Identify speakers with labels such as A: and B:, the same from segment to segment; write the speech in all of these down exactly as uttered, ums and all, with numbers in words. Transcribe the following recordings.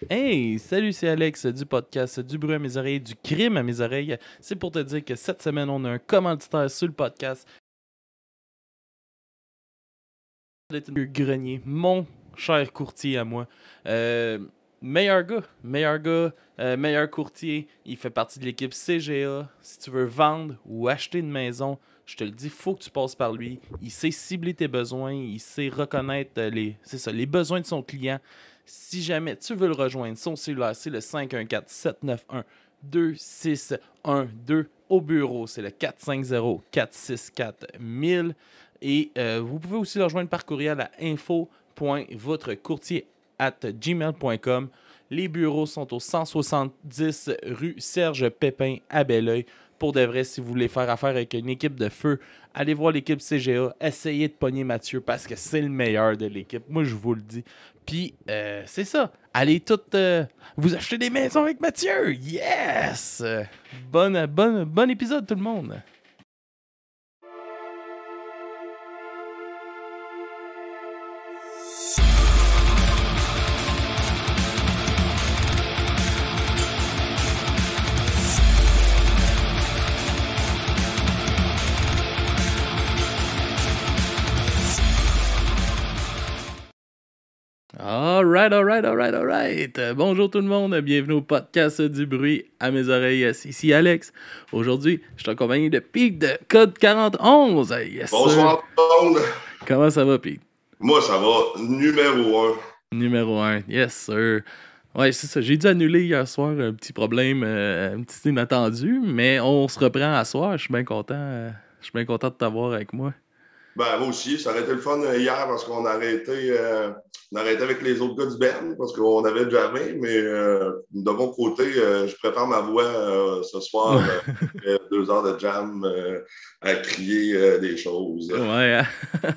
A: Hey, salut, c'est Alex du podcast Du bruit à mes oreilles, du crime à mes oreilles. C'est pour te dire que cette semaine, on a un commanditaire sur le podcast. Le Grenier, mon cher courtier à moi. Euh, meilleur gars, meilleur gars, euh, meilleur courtier. Il fait partie de l'équipe C G A. Si tu veux vendre ou acheter une maison, je te le dis, faut que tu passes par lui. Il sait cibler tes besoins, il sait reconnaître les, c'est ça, les besoins de son client. Si jamais tu veux le rejoindre, son cellulaire, c'est le cinq un quatre, sept neuf un, deux six un deux. Au bureau, c'est le quatre cinq zéro, quatre six quatre, mille. Et euh, vous pouvez aussi le rejoindre par courriel à info point votre courtier arobase gmail point com. Les bureaux sont au cent soixante-dix rue Serge Pépin à Belleuil. Pour de vrai, si vous voulez faire affaire avec une équipe de feu, allez voir l'équipe C G A. Essayez de pogner Mathieu parce que c'est le meilleur de l'équipe. Moi, je vous le dis. Puis, euh, c'est ça. Allez toutes euh, vous acheter des maisons avec Mathieu. Yes! Bon, bon, bon épisode, tout le monde. Alright, alright, alright, alright. Euh, bonjour tout le monde, bienvenue au podcast du bruit à mes oreilles. Ici Alex. Aujourd'hui, je suis accompagné de Pete de Code quarante onze. Yes,
B: Bonsoir
A: sir.
B: tout le monde.
A: Comment ça va, Pete?
B: Moi, ça va. Numéro un.
A: Numéro un. Yes, sir. Ouais, c'est ça. J'ai dû annuler hier soir un petit problème, euh, un petit inattendu, mais on se reprend à soir. Je suis bien content. euh, je suis bien content de t'avoir avec moi.
B: Ben, moi aussi, ça aurait été le fun hier parce qu'on a arrêté, euh, on a arrêté avec les autres gars du band parce qu'on avait jamais, mais euh, de mon côté, euh, je prépare ma voix euh, ce soir, euh, deux heures de jam euh, à crier euh, des choses.
A: Ouais. Hein?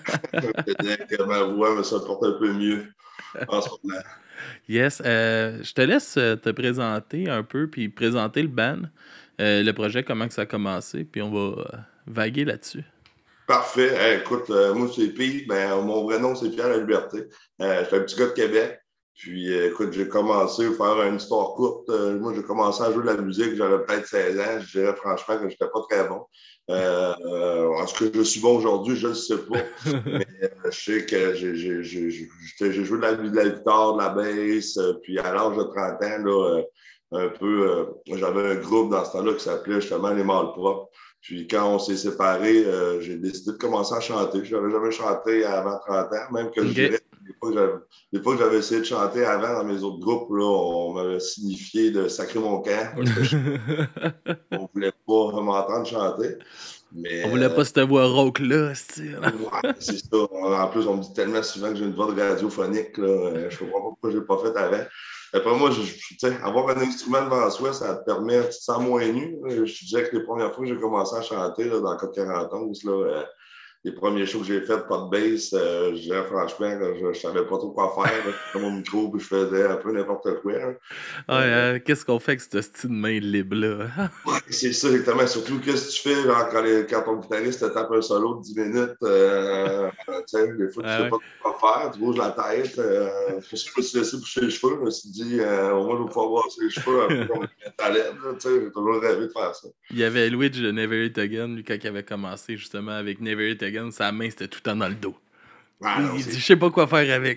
B: Je dirais que ma voix me se porte un peu mieux en ce moment.
A: Yes. Euh, je te laisse te présenter un peu puis présenter le band, euh, le projet, comment que ça a commencé, puis on va euh, vaguer là-dessus.
B: Parfait. Hey, écoute, euh, moi, c'est Pete. Ben, mon vrai nom, c'est Pierre La Liberté. Euh, je suis un petit gars de Québec. Puis, euh, écoute, j'ai commencé à faire une histoire courte. Euh, moi, j'ai commencé à jouer de la musique. J'avais peut-être seize ans. Je dirais franchement que je n'étais pas très bon. Euh, euh, en ce que je suis bon aujourd'hui, je ne le sais pas. Mais euh, je sais que j'ai, j'ai, j'ai, j'ai, j'ai joué de la, de la guitare, de la bass. Euh, puis, à l'âge de trente ans, là, euh, un peu, euh, j'avais un groupe dans ce temps-là qui s'appelait justement Les Malpropres. Puis quand on s'est séparés, euh, j'ai décidé de commencer à chanter. Je n'avais jamais chanté avant trente ans, même que okay. Je dirais les fois que, j'avais, les fois que j'avais essayé de chanter avant dans mes autres groupes, là, on m'avait signifié de sacrer mon camp parce que je, on ne voulait pas m'entendre chanter. Mais,
A: on voulait pas euh, cette voix rauque-là,
B: c'est ouais, c'est ça. En plus, on me dit tellement souvent que j'ai une voix de radiophonique. Là. Je ne comprends pas pourquoi je ne l'ai pas fait avant. Après moi, je, je, avoir un instrument devant soi, ça te permet, tu te sens moins nu. Je te disais que les premières fois que j'ai commencé à chanter là, dans le Code quarante onze, là, euh, les premiers shows que j'ai fait, pas de bass, euh, je dirais franchement, je ne savais pas trop quoi faire. J'avais mon micro, puis je faisais un peu n'importe quoi. Hein.
A: Ouais, euh, qu'est-ce qu'on fait avec cette style de main libre-là?
B: Ouais, c'est ça, exactement. Surtout, qu'est-ce que tu fais genre, quand, les, quand ton guitariste te tape un solo de dix minutes? Euh, des fois, tu ne ah sais ouais. pas quoi faire, tu bouges la tête. Euh, je me suis laissé boucher les cheveux. Je me suis dit, euh, au moins, je vais pouvoir brasser les cheveux un peu comme un talent. J'ai toujours rêvé de faire ça.
A: Il y avait Louis de Never It Again, lui, quand il avait commencé justement avec Never It Again, sa main, c'était tout le temps dans le dos. Ah, il non, dit, je sais pas quoi faire avec.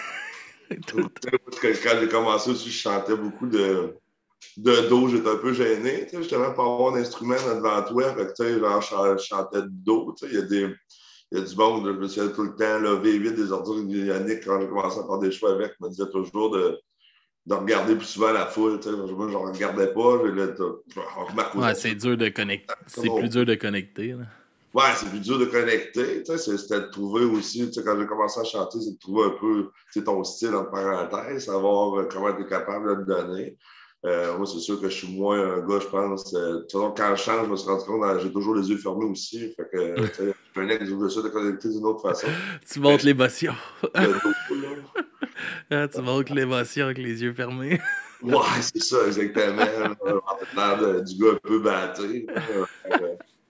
B: Quand j'ai commencé aussi, je chantais beaucoup de. De dos, j'étais un peu gêné, tu sais, justement, pour avoir un instrument devant toi. Fait que, tu sais, genre, je chantais de dos, tu sais, il y a des. Il y a du monde, je me souviens tout le temps, le V huit des ordures Yannick, quand j'ai commencé à faire des choix avec, me disait toujours de, de regarder plus souvent la foule. Tu sais. Moi, je ne regardais pas. Je, je,
A: ouais, c'est dur de connecter. C'est plus dur de connecter. Là.
B: Ouais, c'est plus dur de connecter. Tu sais, c'était de trouver aussi, tu sais, quand j'ai commencé à chanter, c'est de trouver un peu tu sais, ton style en parenthèse, savoir comment tu es capable de le donner. Euh, moi, c'est sûr que je suis moins un gars, je pense. Euh, quand je chante, je me suis rendu compte que j'ai toujours les yeux fermés aussi. Fait que, tu sais, je suis un ex, je veux de connecter d'une autre façon.
A: Tu montres l'émotion. Ah, tu montres l'émotion avec les yeux fermés.
B: Ouais, c'est ça, exactement. L'air de, du gars un peu batté.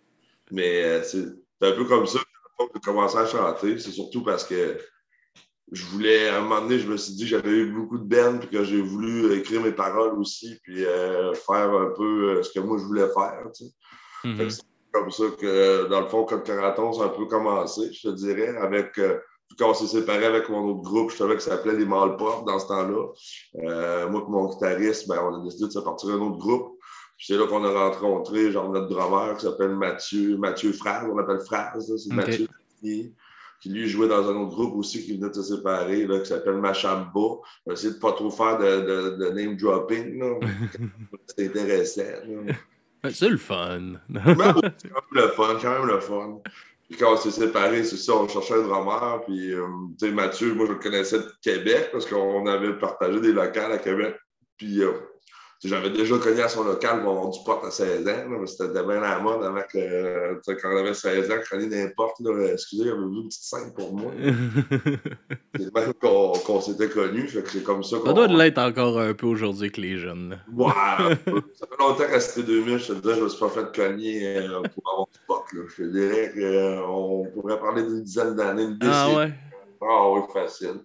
B: Mais euh, c'est un peu comme ça que j'ai commencé à chanter. C'est surtout parce que je voulais, à un moment donné, je me suis dit que j'avais eu beaucoup de bands, puis que j'ai voulu écrire mes paroles aussi, puis euh, faire un peu euh, ce que moi je voulais faire. Tu sais. Fait que
A: Mhm.
B: c'est comme ça que, dans le fond, comme Caraton, ça a un peu commencé, je te dirais, avec. Euh, quand on s'est séparé avec mon autre groupe, je savais que ça s'appelait les Malpropres dans ce temps-là. Euh, moi et mon guitariste, ben, on a décidé de se partir un autre groupe. Puis c'est là qu'on a rencontré genre notre drummer qui s'appelle Mathieu, Mathieu Fraz, on l'appelle Fraz, là, c'est
A: OK.
B: Mathieu qui, qui lui jouait dans un autre groupe aussi qui venait de se séparer, là, qui s'appelle Machamba. On a essayé de pas trop faire de, de, de name dropping, là. C'était intéressant. Là.
A: C'est le fun.
B: Mais oui, c'est quand même le fun, quand même le fun. Puis quand on s'est séparés, c'est ça, on cherchait un drummer. Puis, euh, tu sais, Mathieu, moi, je le connaissais de Québec parce qu'on avait partagé des locales à Québec. Puis, euh, j'avais déjà connu à son local pour avoir du pot à seize ans. Là, c'était bien la mode avant que, euh, quand on avait seize ans, qu'on allait n'importe. Là, excusez, il y avait une petite scène pour moi. C'est même qu'on, qu'on s'était connus. Fait que c'est comme ça qu'on.
A: Ça doit l'être encore un peu aujourd'hui avec les jeunes. Là.
B: Ouais, ça fait longtemps qu'à Cité deux mille, je te disais, je me suis pas fait cogner euh, pour avoir du pot. Là. Je te dirais qu'on pourrait parler d'une dizaine d'années, une
A: Ah
B: décennie.
A: ouais?
B: Ah oui, facile.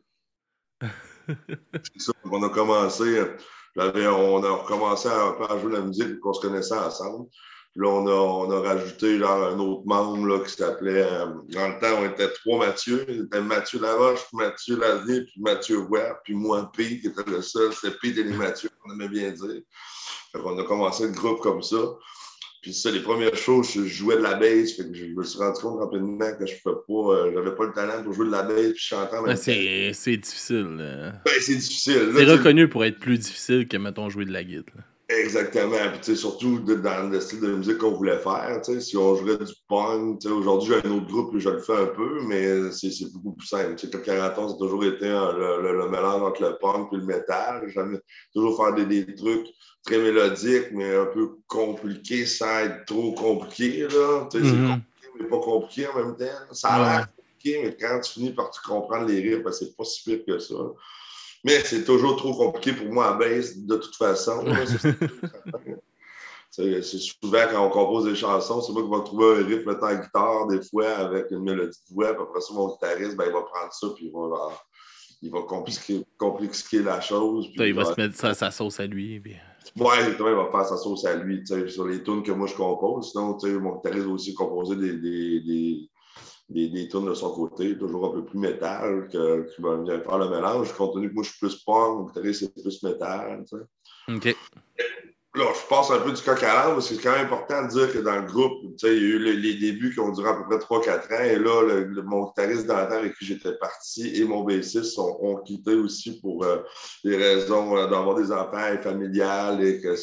B: C'est ça, on a commencé, j'avais, on a recommencé à, un peu à jouer de la musique et qu'on se connaissait ensemble. Puis là, on a, on a rajouté genre, un autre membre là, qui s'appelait, euh, dans le temps, on était trois Mathieu. C'était Mathieu Laroche, Mathieu Lavier, puis Mathieu Webb, puis moi, P, qui était le seul. C'était P et les Mathieu, on aimait bien dire. Fait qu'on a commencé le groupe comme ça. Puis ça, les premières choses, je jouais de la bass. Fait que je me suis rendu compte rapidement que je pouvais pas, euh, j'avais pas le talent pour jouer de la bass puis chanter en
A: Ah,
B: même temps.
A: c'est, c'est difficile. Là.
B: Ben, c'est difficile.
A: C'est
B: Là,
A: reconnu pour être plus difficile que, mettons, jouer de la guitare.
B: exactement. Puis, tu sais, surtout de, dans le style de musique qu'on voulait faire. Tu sais, si on jouait du punk, tu sais, aujourd'hui, j'ai un autre groupe et je le fais un peu, mais c'est, c'est beaucoup plus simple. Tu sais, comme Caraton, ça a toujours été un, le, le, le mélange entre le punk et le métal. J'aime toujours faire des, des trucs très mélodiques, mais un peu compliqués sans être trop compliqués. Là. Tu sais, c'est
A: Mm-hmm.
B: compliqué, mais pas compliqué en même temps. Ça a
A: Ouais.
B: l'air compliqué, mais quand tu finis par comprendre les riffs, ben, c'est pas si pire que ça. Mais c'est toujours trop compliqué pour moi à baisse, de toute façon. Là, ça, c'est, c'est souvent quand on compose des chansons, c'est moi qui vais trouver un riff le temps à guitare, des fois, avec une mélodie de voix. Puis après ça, mon guitariste, ben, il va prendre ça, puis il va, genre, il va compliquer, compliquer la chose.
A: Ça,
B: Puis,
A: il va
B: genre,
A: se mettre ça, sa sauce à lui. Puis...
B: ouais, exactement, il va faire sa sauce à lui, tu sais, sur les tunes que moi je compose. Sinon, tu sais, mon guitariste va aussi composer des, des, des, des, des tunes de son côté, toujours un peu plus métal, que, qui va venir faire le mélange. Compte tenu que moi je suis plus punk, mon guitariste c'est plus métal, tu sais.
A: OK.
B: Là, je passe un peu du coq à l'âne, parce que c'est quand même important de dire que dans le groupe, tu sais, il y a eu les, les débuts qui ont duré à peu près trois quatre ans. Et là, le, le, mon guitariste dans le temps avec qui j'étais parti et mon bassiste ont, ont quitté aussi pour euh, des raisons euh, d'avoir des enfants et familiales et que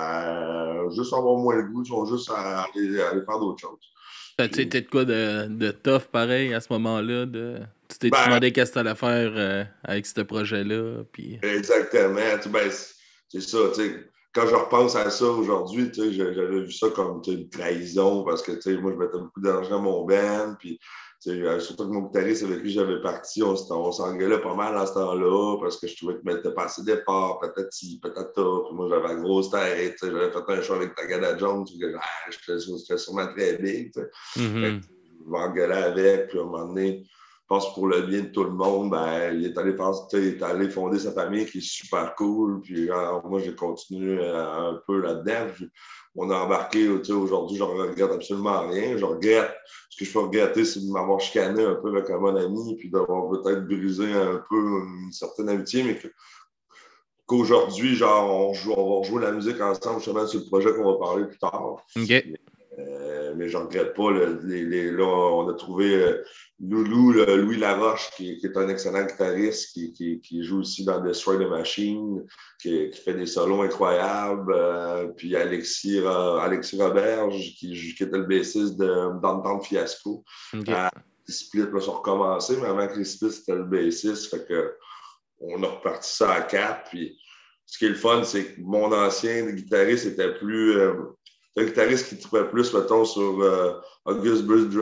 B: ça. Euh, juste avoir moins le goût, ils sont juste à aller, à aller faire d'autres choses.
A: Tu sais, t'es de quoi de, de tough pareil à ce moment-là? De... Tu t'es
B: Ben,
A: demandé qu'est-ce que t'allais faire euh, avec ce projet-là? Puis...
B: exactement. Tu, ben, c'est ça, tu sais. Quand je repense à ça aujourd'hui, tu sais, j'avais vu ça comme une trahison parce que, tu sais, moi, je mettais beaucoup d'argent à mon band, puis, tu sais, surtout que mon guitariste avec qui j'avais parti, on, on s'engueulait pas mal à ce temps-là parce que je trouvais qu'il mettait pas assez d'efforts, peut-être ci, peut-être ça, puis moi, j'avais la grosse tête, tu sais, j'avais fait un show avec Tagada Jones, puis ah, j'étais sûrement très big, tu sais.
A: Mm-hmm.
B: Je m'engueulais avec, puis à un moment donné, je pense pour le bien de tout le monde, ben, il est allé, faire, il est allé fonder sa famille qui est super cool. Puis alors, moi, j'ai continué euh, un peu là-dedans. Puis, on a embarqué, aujourd'hui, je ne regrette absolument rien. Je regrette, ce que je peux regretter, c'est de m'avoir chicané un peu avec un bon ami, puis d'avoir peut-être brisé un peu une certaine amitié, mais que, qu'aujourd'hui, genre, on, joue, on va rejouer la musique ensemble, justement, sur le projet qu'on va parler plus tard.
A: OK.
B: Euh, mais je ne regrette pas. Le, les, les, là, on a trouvé euh, Loulou, le, Louis Laroche, qui, qui est un excellent guitariste, qui, qui, qui joue aussi dans Destroy the Machine, qui, qui fait des solos incroyables. Euh, puis Alexis, euh, Alexis Roberge, qui, qui était le bassiste de Downtown Fiasco.
A: OK.
B: Euh, les splits là, sont recommencés, mais avant que les splits, c'était le bassiste. Fait que on a reparti ça à quatre. Puis ce qui est le fun, c'est que mon ancien guitariste était plus. Euh, un guitariste qui trouvait plus, mettons, sur euh, August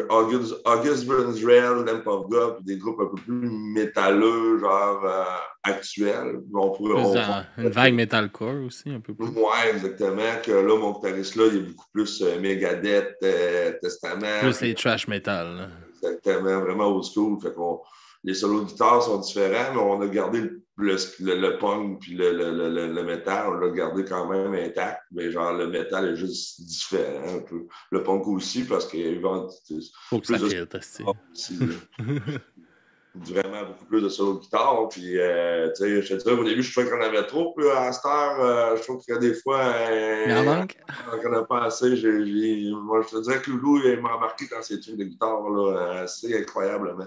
B: Burnsrel, Lamp of God, puis des groupes un peu plus métalleux, genre euh, actuels. On pourrait,
A: Plus
B: on,
A: dans une vague metalcore aussi, un peu plus.
B: ouais, exactement. Que là, mon guitariste-là, il est beaucoup plus euh, Megadeth, euh, Testament.
A: Plus
B: Puis,
A: les trash metal. Là.
B: exactement, vraiment old school. Fait qu'on les solos de guitare sont différents, mais on a gardé le, le, le, le punk puis le, le, le, le métal, on l'a gardé quand même intact, mais genre le métal est juste différent un peu. Le punk aussi, parce qu'il vend
A: Faut que
B: plus
A: ça
B: de
A: fitte, aussi.
B: aussi, vraiment beaucoup plus de solo de guitare. Puis, euh, tu sais, je te dis, au début, je trouvais qu'on avait trop. Puis, à cette heure, euh, je trouve qu'il y a des fois. Euh,
A: Il en manque?
B: qu'on n'a pas assez. J'ai, j'ai, moi, je te dirais que Loulou, il m'a embarqué dans ses trucs de guitare, là, assez incroyablement.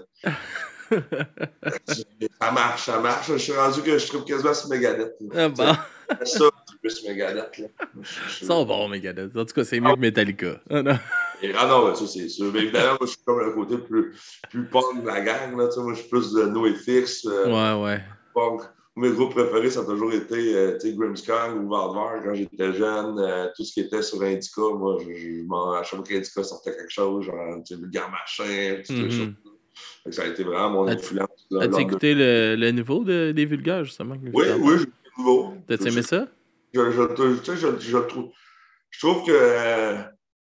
B: Ça marche, ça marche. Je suis rendu que je trouve quasiment sur Megadeth.
A: Ah bon.
B: Ça, je trouve sur Megadeth. Là.
A: Ils sont bons, Megadeth. En tout cas, c'est mieux que Metallica. Ah non,
B: Et, ah non, ça c'est sûr. Mais évidemment, moi, je suis comme le côté plus, plus punk de la gang. Là, moi, je suis plus de NoFX. Euh,
A: ouais, ouais.
B: Punk. Mes groupes préférés, ça a toujours été euh, Grimmskong ou Valdvar quand j'étais jeune. Euh, tout ce qui était sur Indica, moi, je, je, m'en, à chaque fois qu'Indica sortait quelque chose, genre le gars machin, toutes
A: mm-hmm.
B: les choses. Donc, ça a été vraiment mon influence.
A: As-tu, as-tu écouté de... le, le nouveau de, des Vulgaires, justement?
B: Oui, oui, j'ai écouté le nouveau.
A: T'as-tu aimé ça?
B: Je, je, je, je, je, trouve, je trouve que euh,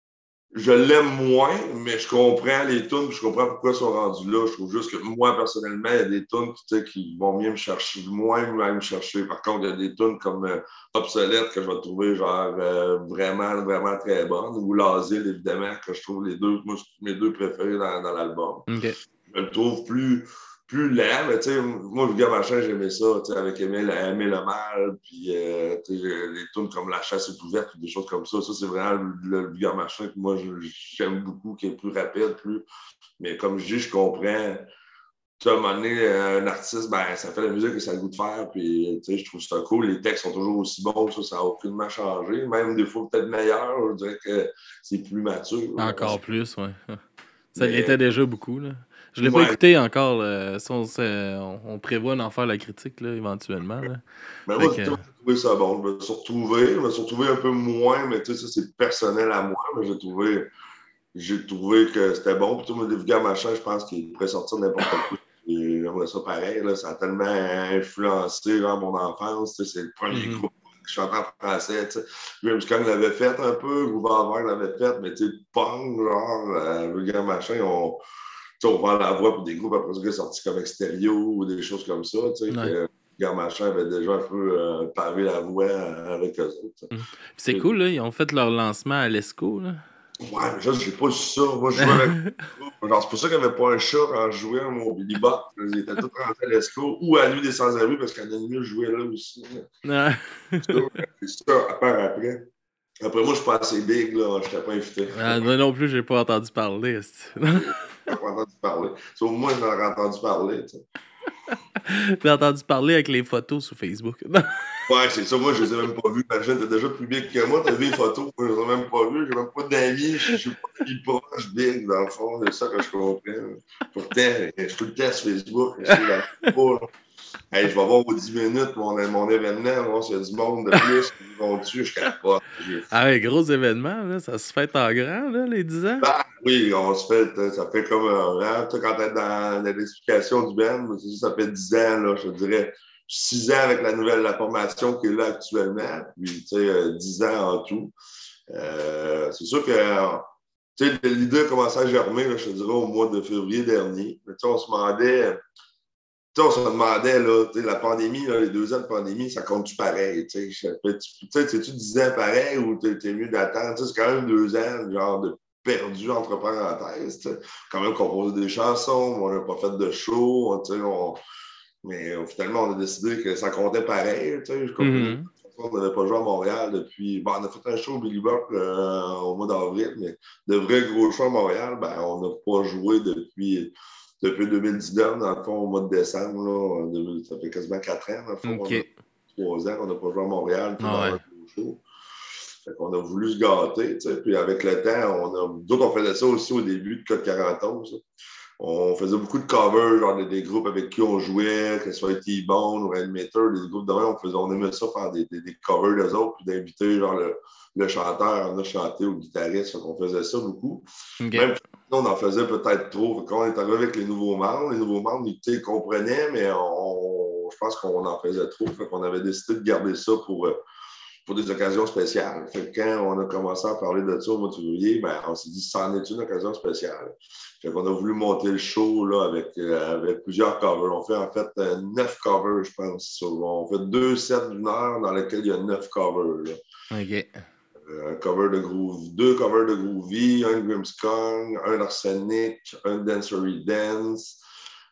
B: je l'aime moins, mais je comprends les tunes, je comprends pourquoi ils sont rendus là. Je trouve juste que moi, personnellement, il y a des tunes qui vont mieux me chercher, moins me chercher. Par contre, il y a des tunes comme euh, Obsolète que je vais trouver genre euh, vraiment, vraiment très bonnes. Ou L'Asile, évidemment, que je trouve les deux, moi, mes deux préférés dans, dans l'album.
A: Okay.
B: Je le trouve plus, plus lent, mais tu sais, moi, le gars machin, j'aimais ça, tu sais, avec Aimer, Aimer le mal, puis euh, tu sais, les tunes comme La chasse est ouverte, des choses comme ça. Ça, c'est vraiment le, le gars machin que moi, j'aime beaucoup, qui est plus rapide, plus. Mais comme je dis, je comprends. Tu sais, à un moment donné, un artiste, ben, ça fait la musique que ça a le goût de faire, puis tu sais, je trouve ça cool. Les textes sont toujours aussi bons, ça, ça n'a aucunement changé. Même des fois, peut-être meilleur, je dirais que c'est plus mature.
A: Encore
B: là.
A: plus, oui. Ça
B: Mais...
A: l'était déjà beaucoup, là. Je l'ai
B: ouais.
A: pas écouté encore. Là. Si on, on, on prévoit d'en faire la critique, là, éventuellement. Là.
B: Mais moi,
A: que...
B: j'ai trouvé ça bon. Je me suis retrouvé, je me suis retrouvé un peu moins, mais tu sais, ça, c'est personnel à moi. Mais j'ai trouvé, j'ai trouvé que c'était bon. Puis, tout le monde machin, je pense qu'il pourrait sortir n'importe quoi. Et j'aimerais ça pareil. Là, ça a tellement influencé genre, mon enfance. Tu sais, c'est le premier mm-hmm. groupe que je chantais en français. Grimmskong l'avait fait un peu, Gouvernement l'avait fait, mais tu sais, punk, genre, euh, Vulgaire machin, on. on vend la voix pour des groupes après ça qui est sorti comme Extérieur ou des choses comme ça. Tu sais, ouais. que Gars Machin avait déjà un peu euh, pavé la voix avec eux autres.
A: Mmh. C'est et... cool, là, ils ont fait leur lancement à l'Esco. Là.
B: Ouais, mais ça, j'ai pas su ça. Moi, je jouais avec. Genre, c'est pour ça qu'il n'y avait pas un chat quand je jouais à mon Billy Bot. Ils étaient tous rentrés à l'Esco ou à Nuit des Sans-Abri parce qu'à Nuit, je jouais là aussi. Là. C'est ça, à part après. Après, moi, je suis pas assez big, là. Je n'étais pas invité.
A: Ah, moi non plus, j'ai pas entendu parler.
B: Je n'ai pas entendu parler. Sauf moi, j'en ai entendu parler.
A: J'ai entendu parler avec les photos sur Facebook.
B: Ouais, c'est ça. Moi, je les ai même pas vus. Ma jeune était déjà plus big que moi. T'as vu les photos? Moi, je les ai même pas vues. J'ai même pas d'amis. Je suis pas d'amis proches big, dans le fond. C'est ça que je comprends. Pourtant, je suis tout le temps sur Facebook. Je suis là. Hey, je vais voir aux dix minutes mon, mon événement, voir s'il y a du monde de plus qui vont dessus, je capote.
A: Ah ouais, gros événement, là, ça se fait en grand, là, les dix ans?
B: Ben, oui, on se fait, ça fait comme un an. Quand tu es dans l'explication du Ben, ça fait dix ans, là, je dirais six ans avec la nouvelle la formation qui est là actuellement, puis tu sais, dix ans en tout. Euh, c'est sûr que tu sais, l'idée a commencé à germer, là, je te dirais, au mois de février dernier. Mais, on se demandait. T'sais, on se demandait, là, la pandémie, là, les deux ans de pandémie, ça compte-tu pareil? Tu sais, c'est-tu dix ans pareil ou t'es mieux d'attendre? C'est quand même deux ans, genre, de perdu entre parenthèses. T'sais. Quand même composé des chansons, on n'a pas fait de show, on, mais finalement, on a décidé que ça comptait pareil. Mm-hmm. On n'avait pas joué à Montréal depuis. Bon, on a fait un show au Billy Buck euh, au mois d'avril, mais de vrais gros shows à Montréal, ben, on n'a pas joué depuis. Depuis deux mille dix-neuf, dans le fond, au mois de décembre, là, ça fait quasiment quatre ans, dans le fond. Okay. On a trois ans qu'on n'a pas joué à Montréal, puis ah, dans ouais. un show. Fait qu'on a voulu se gâter, tu sais. Puis avec le temps, on a. D'autres, on faisait ça aussi au début de Code quarante onze. On faisait beaucoup de covers, genre des, des groupes avec qui on jouait, que ce soit T-Bone ou Rainmaker, des groupes de même, on, faisait, on aimait ça faire des, des, des covers d'eux autres, puis d'inviter genre le, le chanteur, on a chanté au guitariste, on faisait ça beaucoup. Okay. Même on en faisait peut-être trop. Quand on est arrivé avec les nouveaux membres, les nouveaux membres, ils comprenaient, mais on, je pense qu'on en faisait trop. Fait qu'on avait décidé de garder ça pour, pour des occasions spéciales. Fait que quand on a commencé à parler de ça au mois de février, ben, on s'est dit ça en est une occasion spéciale. Fait qu'on a voulu monter le show là, avec, euh, avec plusieurs covers. On fait en fait euh, neuf covers, je pense. Sur, on fait deux sets d'une heure dans lesquels il y a neuf covers. Là.
A: OK.
B: Euh, un cover de Groovy, deux covers de Groovy, un Grimmskong, un Arsenic, un Dancery Dance,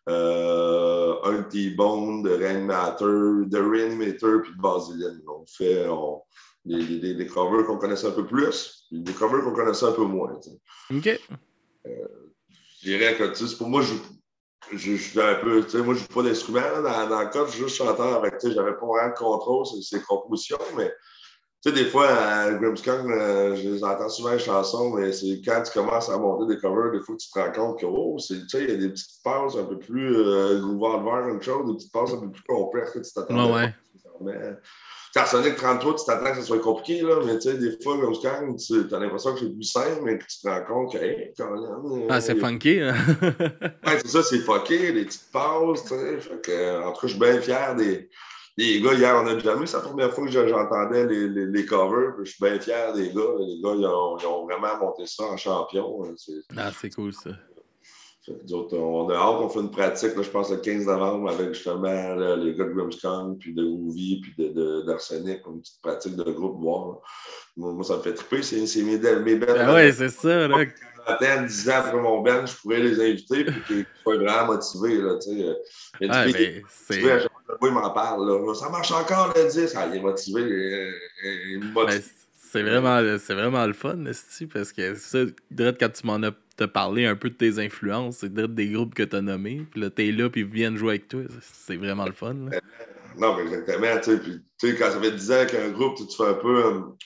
B: euh, un T-Bone de Reanimator, de Reanimator puis de Basiline. On fait on, des, des, des covers qu'on connaissait un peu plus, puis des covers qu'on connaissait un peu moins. T'sais.
A: OK.
B: Euh, je dirais que, tu sais, pour moi, je, je, je suis un peu, tu sais, moi, je joue pas d'instrument dans, dans le cas, je suis juste chanteur avec, tu sais, j'avais pas vraiment de contrôle sur ces compositions, mais tu sais, des fois, à Grimmskong, euh, je les entends souvent les chansons, mais c'est quand tu commences à monter des covers, des fois, tu te rends compte que, oh, c'est, tu sais, il y a des petites passes un peu plus euh, ouvertes vers une chose, des petites passes un peu plus complexes que tu t'attendais
A: Ouais,
B: pas. Quand Sonic trente-trois, tu t'attends que ça soit compliqué, là, mais tu sais, des fois, Grimmskong, tu as l'impression que c'est plus simple, mais que tu te rends compte que, hey, quand même.
A: Ah, c'est funky, hein?
B: Ouais, c'est ça, c'est fucké, les petites pauses, tu sais. Fait que, en tout cas, je suis bien fier des. Les gars, hier, on a jamais, c'est la première fois que j'entendais les, les, les covers. Je suis bien fier des gars. Les gars, ils ont, ils ont vraiment monté ça en champion. C'est,
A: Ah, c'est cool, ça.
B: Autres, on a hâte, on fait une pratique, là, je pense, le quinze novembre avec justement là, les gars de Grimmskong, puis de Groovy, puis de, de, d'Arsenic, une petite pratique de groupe voir. Moi, moi, ça me fait triper. C'est, c'est mes, mes belles.
A: Ben ouais, c'est ça, là.
B: dix ans après mon band, je pourrais les inviter puis qu'ils soient vraiment motivés. Là, il y a
A: Ah,
B: du
A: ben,
B: motivé, à
A: c'est.
B: chaque fois, il m'en parle. Là. Ça marche encore le disque. Ah, il est motivé. Il est
A: Ben,
B: motivé.
A: c'est vraiment, c'est vraiment le fun, esti, parce que ça, direct quand tu m'en as t'as parlé un peu de tes influences, c'est direct des groupes que t'as nommés, puis là, t'es là, puis ils viennent jouer avec toi. C'est vraiment le fun, là.
B: Non, mais exactement. Tu sais, puis, tu sais, quand ça fait dix ans qu'un groupe, tu, tu fais un peu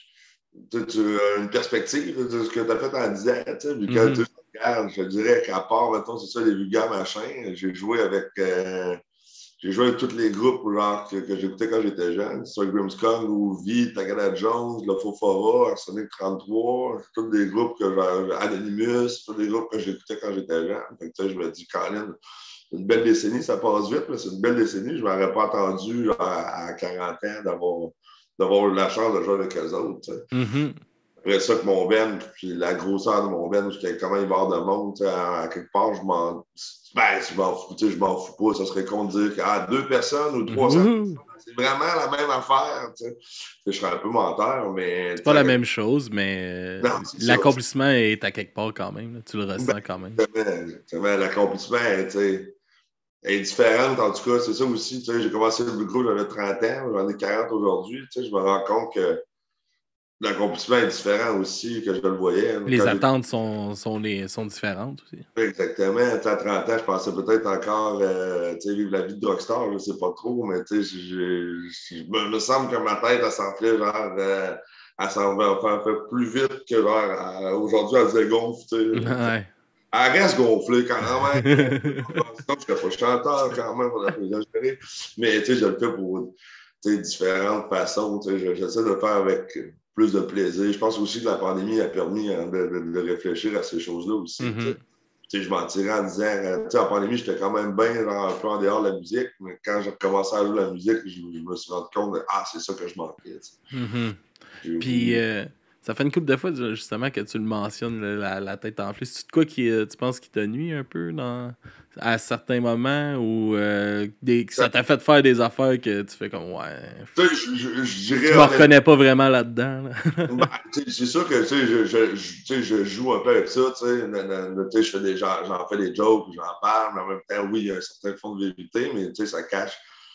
B: tu, tu as une perspective de ce que tu as fait en dix ans. Tu sais, puis quand
A: Mm-hmm.
B: tu regardes, je te dirais qu'à part, mettons, c'est ça, les vulgaires machins, j'ai joué avec. Euh, J'ai joué avec tous les groupes genre, que, que j'écoutais quand j'étais jeune. Soit Grimmskong, Groovy, Tagada Jones, Le Fofora, Arsenic trente-trois. C'est tous des groupes que genre, Anonymous, c'est tous des groupes que j'écoutais quand j'étais jeune. Fait que, je me dis, Colin, c'est une belle décennie, ça passe vite, mais c'est une belle décennie. Je ne m'aurais pas attendu genre, à quarante ans d'avoir, d'avoir eu la chance de jouer avec eux autres.
A: Mm-hmm.
B: Après ça, que mon ben, puis la grosseur de mon ben, comment il va y avoir de monde, à, à quelque part, je m'en. Ben, je m'en fous, je m'en fous pas. Ça serait con de dire que ah, deux personnes ou trois cents
A: Mm-hmm.
B: personnes, c'est vraiment la même affaire. T'sais. Je serais un peu menteur, mais.
A: C'est pas la même chose, mais
B: non, c'est
A: l'accomplissement ça. Est à quelque part quand même. Là. Tu le ressens
B: ben,
A: quand même.
B: Exactement. L'accomplissement est, est différent. En tout cas, c'est ça aussi. J'ai commencé le groupe, j'avais trente ans, j'en ai quarante aujourd'hui. Je me rends compte que l'accomplissement est différent aussi que je le voyais.
A: Les attentes sont, sont, les, sont différentes aussi.
B: Exactement. À trente ans, je pensais peut-être encore euh, vivre la vie de rockstar, je ne sais pas trop, mais je, je, je, me, me semble que ma tête, elle s'enflait, genre, euh, elle s'en va faire, faire plus vite que genre, euh, aujourd'hui, elle se dégonfle.
A: Ouais.
B: Elle reste gonflée quand même. Sinon, je ne serais pas chanteur quand même, on a pu exagérer. Mais je le fais pour différentes façons. J'essaie de le faire avec plus de plaisir. Je pense aussi que la pandémie a permis hein, de, de, de réfléchir à ces choses-là aussi.
A: Mm-hmm.
B: Je m'en tirais en disant, euh, en pandémie, j'étais quand même bien genre, un peu en dehors de la musique, mais quand j'ai recommencé à jouer de la musique, je, je me suis rendu compte de ah, c'est ça que je manquais.
A: Mm-hmm. Puis, euh, ça fait une couple de fois, justement, que tu le mentionnes, la, la tête enflée. C'est-tu de quoi qui, tu penses qui t'a nuit un peu dans, à certains moments ou euh, des, ça t'a fait faire des affaires que tu fais comme, ouais.
B: Je, je, je,
A: tu me reconnais pas vraiment là-dedans. Là.
B: Ben, c'est sûr que je, je, je, je joue un peu avec ça. Je fais des, j'en, j'en fais des jokes, j'en parle, mais en même temps, oui, il y a un certain fond de vérité, mais ça cache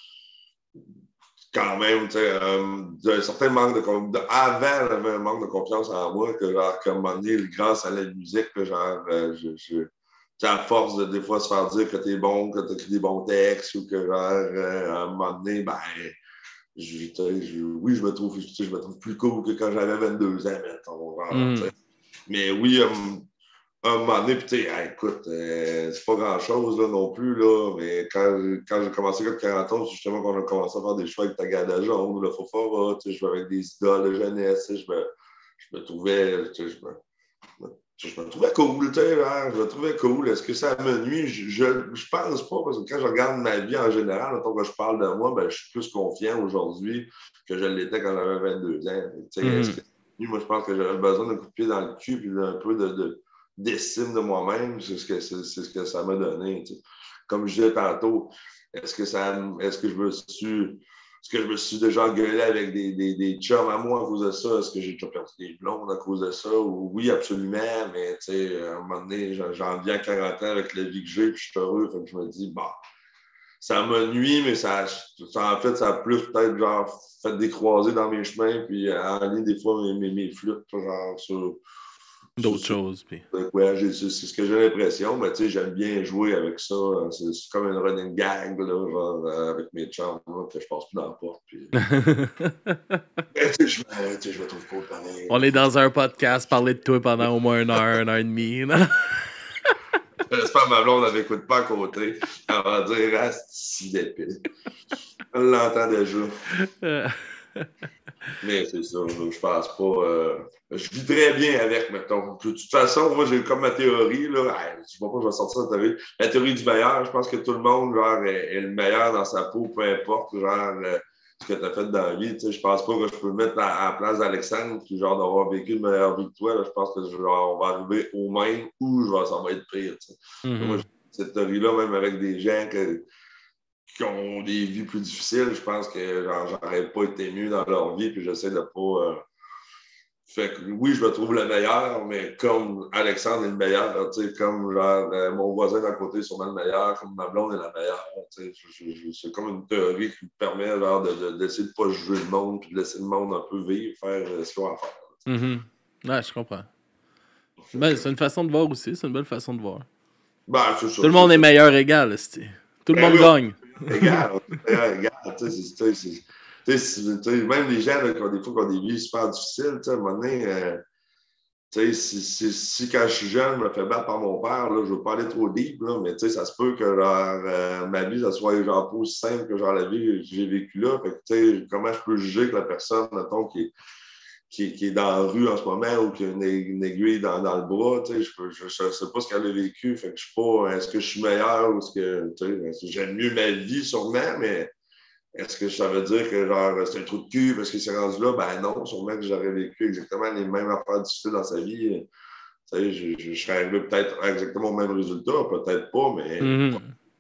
B: quand même euh, un certain manque de confiance. Avant, j'avais un manque de confiance en moi, que genre, à un moment donné, grâce à la musique, que genre, euh, je, je, à force de des fois se faire dire que t'es bon, que t'as écrit des bons textes, ou que genre, euh, à un moment donné, ben, je, je, oui, je me trouve, je, je me trouve plus cool que quand j'avais vingt-deux ans, mettons. Genre, mm. Mais oui, um, à un moment donné, puis tu sais, hey, écoute, euh, c'est pas grand-chose là, non plus, là, mais quand, quand j'ai commencé comme quarante ans, justement, qu'on a commencé à faire des choix avec Tagada Jaune, le Fofora, tu sais, je jouais avec des idoles de jeunesse, je me, je me trouvais, tu sais, je me, je me trouvais cool, tu sais, genre, je me trouvais cool. Est-ce que ça me nuit? Je, je, je pense pas, parce que quand je regarde ma vie en général, mettons que je parle de moi, ben, je suis plus confiant aujourd'hui que je l'étais quand j'avais vingt-deux ans. Tu sais, est-ce
A: Mhm.
B: que moi, je pense que j'avais besoin d'un coup de pied dans le cul puis d'un peu de, de, d'estime de moi-même. C'est ce que, c'est, c'est ce que ça m'a donné. Tu sais. Comme je disais tantôt, est-ce que ça est-ce que je me suis est-ce que je me suis déjà engueulé avec des, des, des chums à moi à cause de ça? Est-ce que j'ai déjà perdu des blondes à cause de ça? Oui, absolument, mais tu sais, à un moment donné, j'en viens à quarante ans avec la vie que j'ai, puis je suis heureux. Fait que je me dis, bah, ça m'a nuit, mais ça, ça, en fait, ça a plus peut-être genre fait des croisées dans mes chemins, puis en ligne des fois mes, mes, mes flûtes, genre sur, sur,
A: D'autres
B: sur
A: choses. Puis...
B: ouais, c'est ce que j'ai l'impression, mais tu sais, j'aime bien jouer avec ça. C'est, c'est comme une running gag, là, genre, euh, avec mes chums, là, que je passe plus dans la porte. Puis... mais, tu sais, je, me, tu sais, je me trouve pas pareil.
A: On est dans un podcast, parler de toi pendant au moins une heure, une heure et demie.
B: J'espère que ma blonde ne m'écoute pas à côté. Elle va dire, ah, c'est si dépile. On l'entend déjà. Mais c'est ça, je pense pas. Euh, je vis très bien avec, mettons. De toute façon, moi, j'ai comme ma théorie, là. Je ne sais pas pourquoi je vais sortir la théorie. La théorie du meilleur, je pense que tout le monde, genre, est, est le meilleur dans sa peau, peu importe, genre, euh, ce que tu as fait dans la vie. Tu sais, je pense pas que je peux me mettre à, à la place d'Alexandre, puis genre, d'avoir vécu une meilleure vie que toi. Là, je pense que genre, on va arriver au même ou je vais, ça va être pire. Tu sais.
A: Mm-hmm.
B: Moi, cette théorie-là, même avec des gens que qui ont des vies plus difficiles, je pense que genre, j'aurais pas été mieux dans leur vie, puis j'essaie de pas. Euh... Fait que oui, je me trouve le meilleur, mais comme Alexandre est le meilleur, tu sais, comme genre, euh, mon voisin d'à côté est sûrement le meilleur, comme ma blonde est la meilleure. Tu sais, c'est comme une théorie qui me permet genre, de, de, d'essayer de pas juger le monde, puis de laisser le monde un peu vivre, faire euh, ce qu'il va faire.
A: Mm-hmm. Ouais, je comprends. Ben, c'est une façon de voir aussi, c'est une belle façon de voir.
B: Ben, c'est ça,
A: Tout le monde
B: c'est
A: est
B: ça.
A: meilleur égal, c'est... Tout le
B: Ben,
A: monde
B: oui,
A: gagne.
B: Égal, égal, tu sais, c'est, même les gens là, qui ont des fois qui ont des vies super difficiles, à un moment donné, euh, si, si, si quand je suis jeune, je me fais battre par mon père, là, je ne veux pas aller trop deep, là, mais ça se peut que genre, euh, ma vie, ça soit genre pas aussi simple que genre, la vie que j'ai vécue là. Fait que, comment je peux juger que la personne, mettons, qui est, qui, qui est dans la rue en ce moment ou qui a une, une aiguille dans, dans le bras, je ne sais pas ce qu'elle a vécu. Fait que je sais pas, est-ce que je suis meilleur ou est-ce que, est-ce que j'aime mieux ma vie sûrement, mais est-ce que ça veut dire que genre c'est un trou de cul parce qu'il s'est rendu là? Ben non, sûrement que j'aurais vécu exactement les mêmes affaires difficiles dans sa vie. Je, je, je serais arrivé peut-être à exactement au même résultat, peut-être pas, mais
A: Mm-hmm.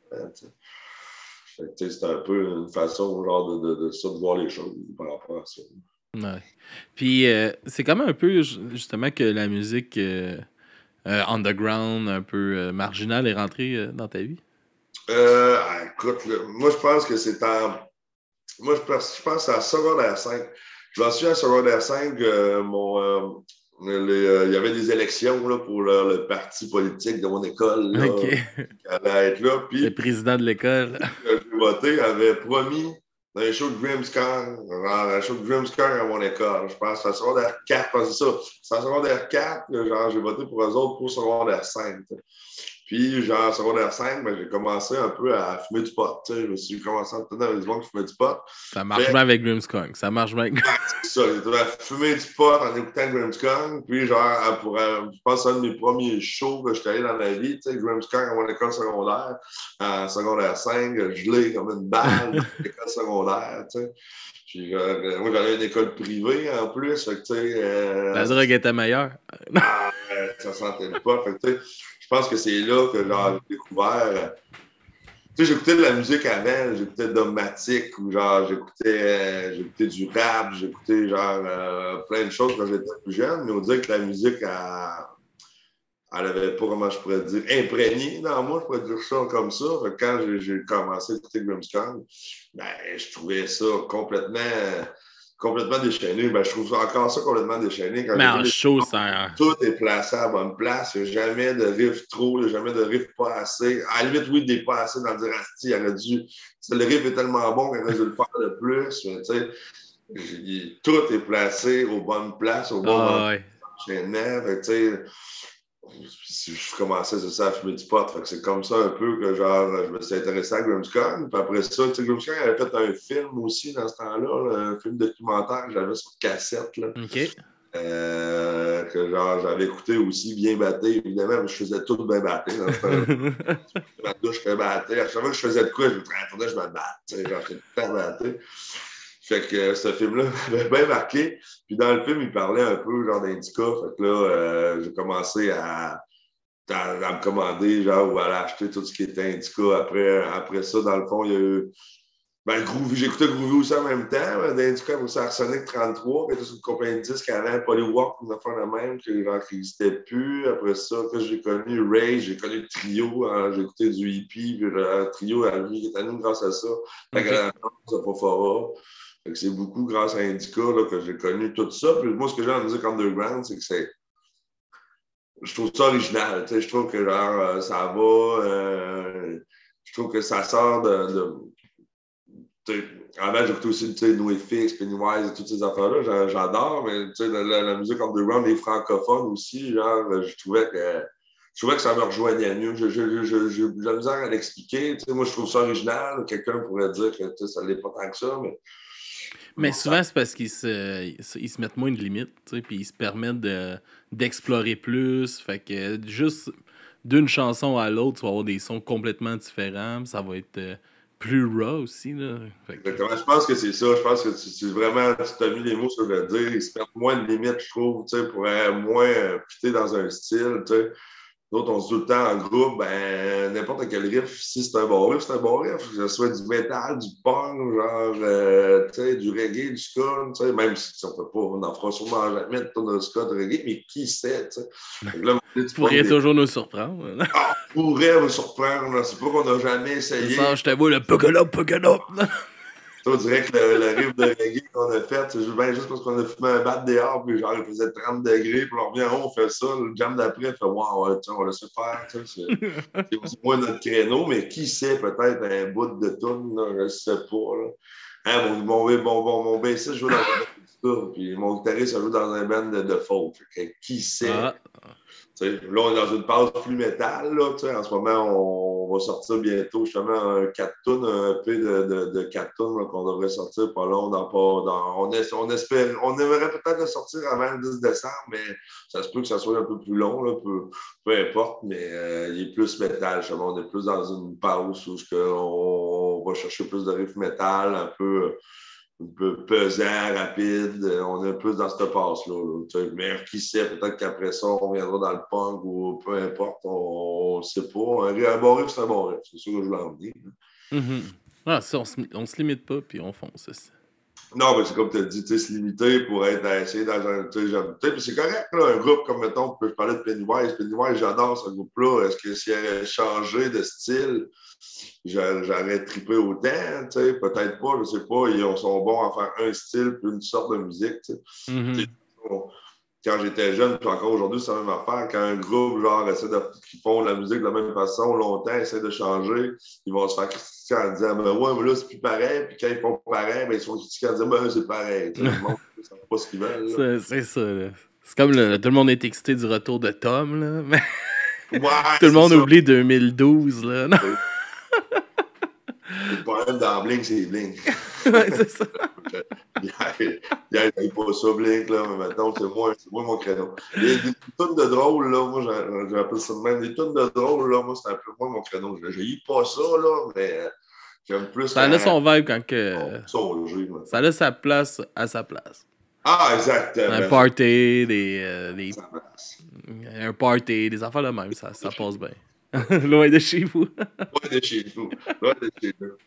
B: c'est un peu une façon genre de, de, de, ça, de voir les choses par rapport à ça.
A: Ouais. Puis euh, c'est quand même un peu justement que la musique euh, euh, underground, un peu euh, marginale est rentrée euh, dans ta vie?
B: Euh, écoute, là, moi je pense que c'est en. Moi je pense, je pense à secondaire cinq. Je m'en souviens à secondaire cinq, euh, mon. Euh, les, euh, il y avait des élections là, pour le, le parti politique de mon école là,
A: OK.
B: qui allait être là.
A: Le
B: Puis,
A: président de l'école.
B: j'ai voté avait promis un show de Grimmskong, un show de Grimmskong à mon école. Je pense que c'est à secondaire quatre, c'est ça. C'est à secondaire quatre, genre, j'ai voté pour eux autres pour secondaire cinq. T'sais. Puis, genre, secondaire cinq, ben, j'ai commencé un peu à fumer du pot. T'sais. Je me suis commencé à me tenir avec du monde qui fumait du pot.
A: Ça marche bien avec Grimmskong. Ça marche bien.
B: C'est ça, j'ai trouvé à fumer du pot en écoutant Grimmskong. Puis, genre, pour, euh, je pense que c'est un de mes premiers shows que j'étais allé dans ma vie. Tu sais, Grimmskong à mon école secondaire, en secondaire cinq, gelé comme une balle dans l'école secondaire. Tu sais. Puis, euh, moi, j'allais à une école privée en plus. Fait que, tu sais, euh,
A: La drogue était meilleure.
B: ah, euh, ça sentait pas. Fait que, tu sais, je pense que c'est là que genre, j'ai découvert. Euh, tu sais, j'écoutais de la musique avant, j'écoutais Dogmatic ou genre j'écoutais, euh, j'écoutais du rap, j'écoutais genre euh, plein de choses quand j'étais plus jeune, mais on dirait que la musique, elle, elle avait pas, comment je pourrais dire, imprégné dans moi, je pourrais dire ça comme ça. Fait que quand j'ai, j'ai commencé à écouter Grimmskong, ben, je trouvais ça complètement. complètement déchaîné. Ben, je trouve ça encore ça complètement déchaîné. Quand
A: Mais en
B: les...
A: show, ça...
B: Tout est placé à la bonne place. Il n'y a jamais de riff trop, il n'y a jamais de riff pas assez. À la limite, oui, des pas assez dans le dire Asti, il aurait dû. Le riff est tellement bon qu'il aurait dû le faire de plus. Mais, il... tout est placé aux bonnes places, au bon
A: Ah,
B: moment.
A: ouais.
B: Fait, je commençais c'est ça, à fumer du pot. Fait que c'est comme ça un peu que genre, je me suis intéressé à Grimmskong. Puis après ça, Grimmskong avait fait un film aussi dans ce temps-là, là, un film documentaire que j'avais sur cassette. Là.
A: OK.
B: Euh, que genre, j'avais écouté aussi Bien batté, évidemment, je faisais tout bien batté. Ma douche, je fais batté. À chaque fois que je faisais de quoi, je me disais, il faudrait que je me batte. Genre, j'étais tout le temps batté. Fait que euh, ce film-là m'avait bien marqué. Puis dans le film, il parlait un peu genre d'Indica. Fait que là, euh, j'ai commencé à, à, à me commander, genre, ou à acheter tout ce qui était Indica. Après, après ça, dans le fond, il y a eu. Ben, Groovy, j'écoutais Groovy aussi en même temps. D'Indica aussi Arsenic trente-trois, qui était sur une compagnie de disques avant, Polywalk, une affaire de même, qui n'existait plus. Après ça, que j'ai connu Ray, j'ai connu le Trio, hein, j'ai écouté du hippie, puis le Trio a lui est à nous grâce à ça. Fait que
A: OK.
B: la c'est pas fort. Fait que c'est beaucoup grâce à Indica là, que j'ai connu tout ça. Puis moi, ce que j'ai en musique underground, c'est que c'est. Je trouve ça original. Tu sais, je trouve que genre, euh, ça va. Euh, je trouve que ça sort de. de avant, j'écoutais aussi NoFX, Pennywise et toutes ces affaires-là. J'adore, mais la, la, la musique underground, les francophones aussi, genre, je trouvais que. Je trouvais que ça me rejoignait mieux. J'ai de la misère à l'expliquer. Moi, je trouve ça original. Quelqu'un pourrait dire que ça ne l'est pas tant que ça, mais.
A: Mais
B: Bon,
A: souvent,
B: ça...
A: c'est parce qu'ils se, ils se, ils se mettent moins de limites, tu sais, puis ils se permettent de, d'explorer plus. Fait que juste d'une chanson à l'autre, tu vas avoir des sons complètement différents. Ça va être euh, plus raw aussi, là. Fait que...
B: Exactement. Je pense que c'est ça. Je pense que c'est vraiment, tu as mis les mots sur le dire. Ils se perdent moins de limites, je trouve, pour être moins fitter dans un style. T'sais. D'autres, on se dit tout le temps en groupe, ben, n'importe quel riff, si c'est un bon riff, c'est un bon riff. Que ce soit du métal, du punk, genre, euh, du reggae, du ska, même si on ne peut pas, on n'en fera sûrement jamais de tour de ska, de reggae, mais qui sait, tu sais. Là, tu
A: pourrait
B: des...
A: toujours nous surprendre.
B: Ah, on pourrait vous surprendre, c'est pas qu'on n'a jamais essayé.
A: Ça, je t'avoue, le Pugalope, Pugalope.
B: On dirait que le, le riff de reggae qu'on a fait, c'est juste, ben, juste parce qu'on a fumé un bat dehors, puis genre, il faisait trente degrés, puis on revient en haut, on fait ça. Le jam d'après, fait wow, ouais, on va laisser faire. C'est aussi moins notre créneau, mais qui sait, peut-être un bout de toune, je ne sais pas. Là. Hein, mon, mon, mon, mon, mon bassiste joue dans un band de ska, puis mon guitariste joue dans un band de, de folk. Qui sait?
A: Ah.
B: T'sais, là, on est dans une phase plus métal. Là, en ce moment, on, on va sortir bientôt justement un quatre tonnes, un E P de, de, de quatre tonnes qu'on devrait sortir pas long. Dans, pas, dans, on, est, on, espère, on aimerait peut-être le sortir avant le dix décembre, mais ça se peut que ça soit un peu plus long, là, peu, peu importe, mais euh, il est plus métal. Justement. On est plus dans une pause où on, on va chercher plus de riff métal, un peu un peu pesant, rapide. On est plus dans cette passe-là. Là. Mais qui sait, peut-être qu'après ça, on reviendra dans le punk ou peu importe. On ne sait pas. Un, un bon riff, c'est un bon riff. C'est ça que je voulais en dire.
A: Mm-hmm. Ah, ça, on se, on se limite pas, puis on fonce. Ça.
B: Non, mais c'est comme tu as dit, se limiter pour être essayer dans un. Puis c'est correct, là, un groupe comme, mettons, je parlais de Pennywise. Pennywise, j'adore ce groupe-là. Est-ce que s'il avait changé de style, j'aurais trippé autant? Peut-être pas, je sais pas. Ils sont bons à faire un style puis une sorte de musique. Mm-hmm. Quand j'étais jeune, puis encore aujourd'hui, c'est la même affaire. Quand un groupe, genre, essaie de, qui font la musique de la même façon longtemps, essaie de changer, ils vont se faire critiquer en disant, ben ouais, mais là, c'est plus pareil. Puis quand ils font pareil, ben, ils se font critiquer en disant, ben c'est pareil. Le monde ne sait pas ce qu'ils veulent.
A: C'est, c'est ça, là. C'est comme le, tout le monde est excité du retour de Tom, là. Mais...
B: Ouais,
A: tout le monde
B: ça.
A: oublie deux mille douze, là. Non?
B: Le problème dans Blink, c'est Blink.
A: Ouais, c'est ça.
B: Il n'y pas ça, Blink, là, mais maintenant, c'est moi, c'est moi mon créneau. Il y a des tonnes de drôles, là, moi, j'appelle ça de même. Des tonnes de drôles, là, moi, c'est un peu moi mon créneau. Je n'ai pas ça, là, mais j'aime plus.
A: Ça a son vibe quand que.
B: Oh, jeu,
A: ça a sa place à sa place.
B: Ah, exactement.
A: Un party, des. Euh, des... Un party, des affaires de même, ça, ça passe bien. Loin de chez vous.
B: Loin de chez vous. Loin de chez vous.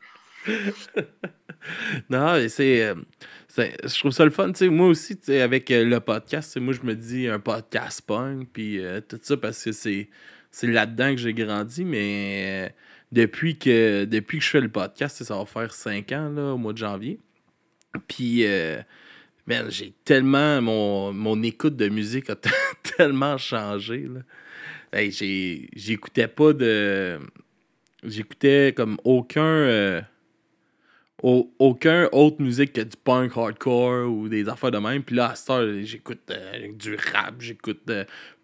A: Non, mais c'est, c'est. Je trouve ça le fun, tu sais. Moi aussi, tu sais, avec euh, le podcast, moi, je me dis un podcast punk, puis euh, tout ça, parce que c'est, c'est là-dedans que j'ai grandi, mais euh, depuis, que, depuis que je fais le podcast, ça va faire cinq ans, là, au mois de janvier. Puis, euh, man, j'ai tellement. Mon, mon écoute de musique a t- tellement changé, là. Hey, j'ai, j'écoutais pas de. J'écoutais comme aucun. Euh, au, aucun autre musique que du punk hardcore ou des affaires de même. Puis là, à cette heure, j'écoute euh, du rap, j'écoute euh,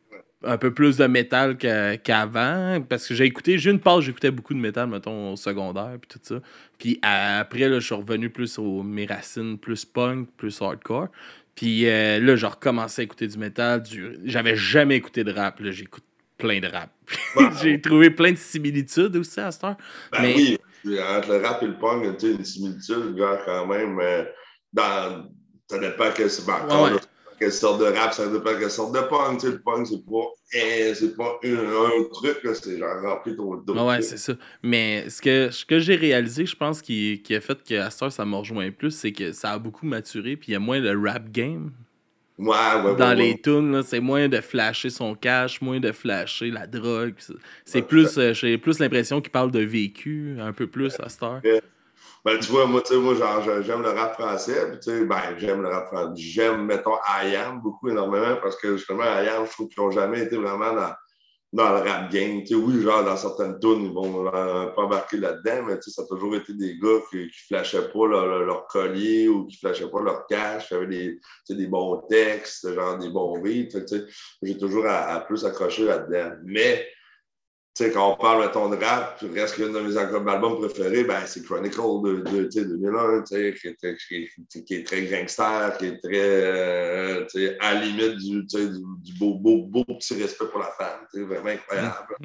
A: un peu plus de métal que, qu'avant. Parce que j'ai écouté, j'ai eu une pause, j'écoutais beaucoup de métal, mettons, au secondaire, puis tout ça. Puis après, là, je suis revenu plus aux mes racines, plus punk, plus hardcore. Puis euh, là, j'ai recommencé à écouter du métal. Du... J'avais jamais écouté de rap. Là, j'écoute plein de rap.
B: Ben,
A: J'ai trouvé plein de similitudes aussi à cette heure.
B: ben
A: Mais
B: oui, entre le rap et le punk, tu sais, une similitude, genre, quand même. Euh, dans, ça dépend que c'est. Ben,
A: ouais,
B: encore
A: ouais.
B: là, quelle sorte de rap, ça dépend quelle sorte de punk. Tu sais, le punk, c'est pas, eh, c'est pas un, un truc, là, c'est genre rempli ton dos.
A: Ouais, ouais, c'est ça. Mais ce que, ce que j'ai réalisé, je pense, qui, qui a fait qu'à cette heure, ça m'a rejoint plus, c'est que ça a beaucoup maturé, puis il y a moins le rap game.
B: Ouais, ouais, ouais.
A: Dans
B: ouais,
A: les
B: ouais.
A: tunes, là, c'est moins de flasher son cash, moins de flasher la drogue. C'est c'est
B: Ouais,
A: plus, euh, j'ai plus l'impression qu'il parle de vécu, un peu plus à cette heure.
B: ben, tu vois, moi, tu sais, moi, genre, j'aime le rap français, puis, tu sais, ben, j'aime le rap français. J'aime, mettons, I Am beaucoup, énormément, parce que, justement, I Am, je trouve qu'ils n'ont jamais été vraiment dans, dans le rap game. Tu sais, oui, genre, dans certaines tunes, ils vont euh, pas embarquer là-dedans, mais, tu sais, ça a toujours été des gars qui, qui flashaient pas leur, leur, leur collier ou qui flashaient pas leur cash, qui avaient des, tu sais, des bons textes, genre, des bons beats, tu sais. J'ai toujours à, à plus accroché là-dedans. Mais, tu sais, quand on parle, mettons, de rap, il reste qu'une de mes albums préférés, ben, c'est Chronicle de, de, de deux mille un, tu sais, qui, est- qui, est- qui est très gangster, qui est très, euh, tu sais, à la limite du, tu sais, du, du beau, beau, beau petit respect pour la femme, tu sais, vraiment incroyable.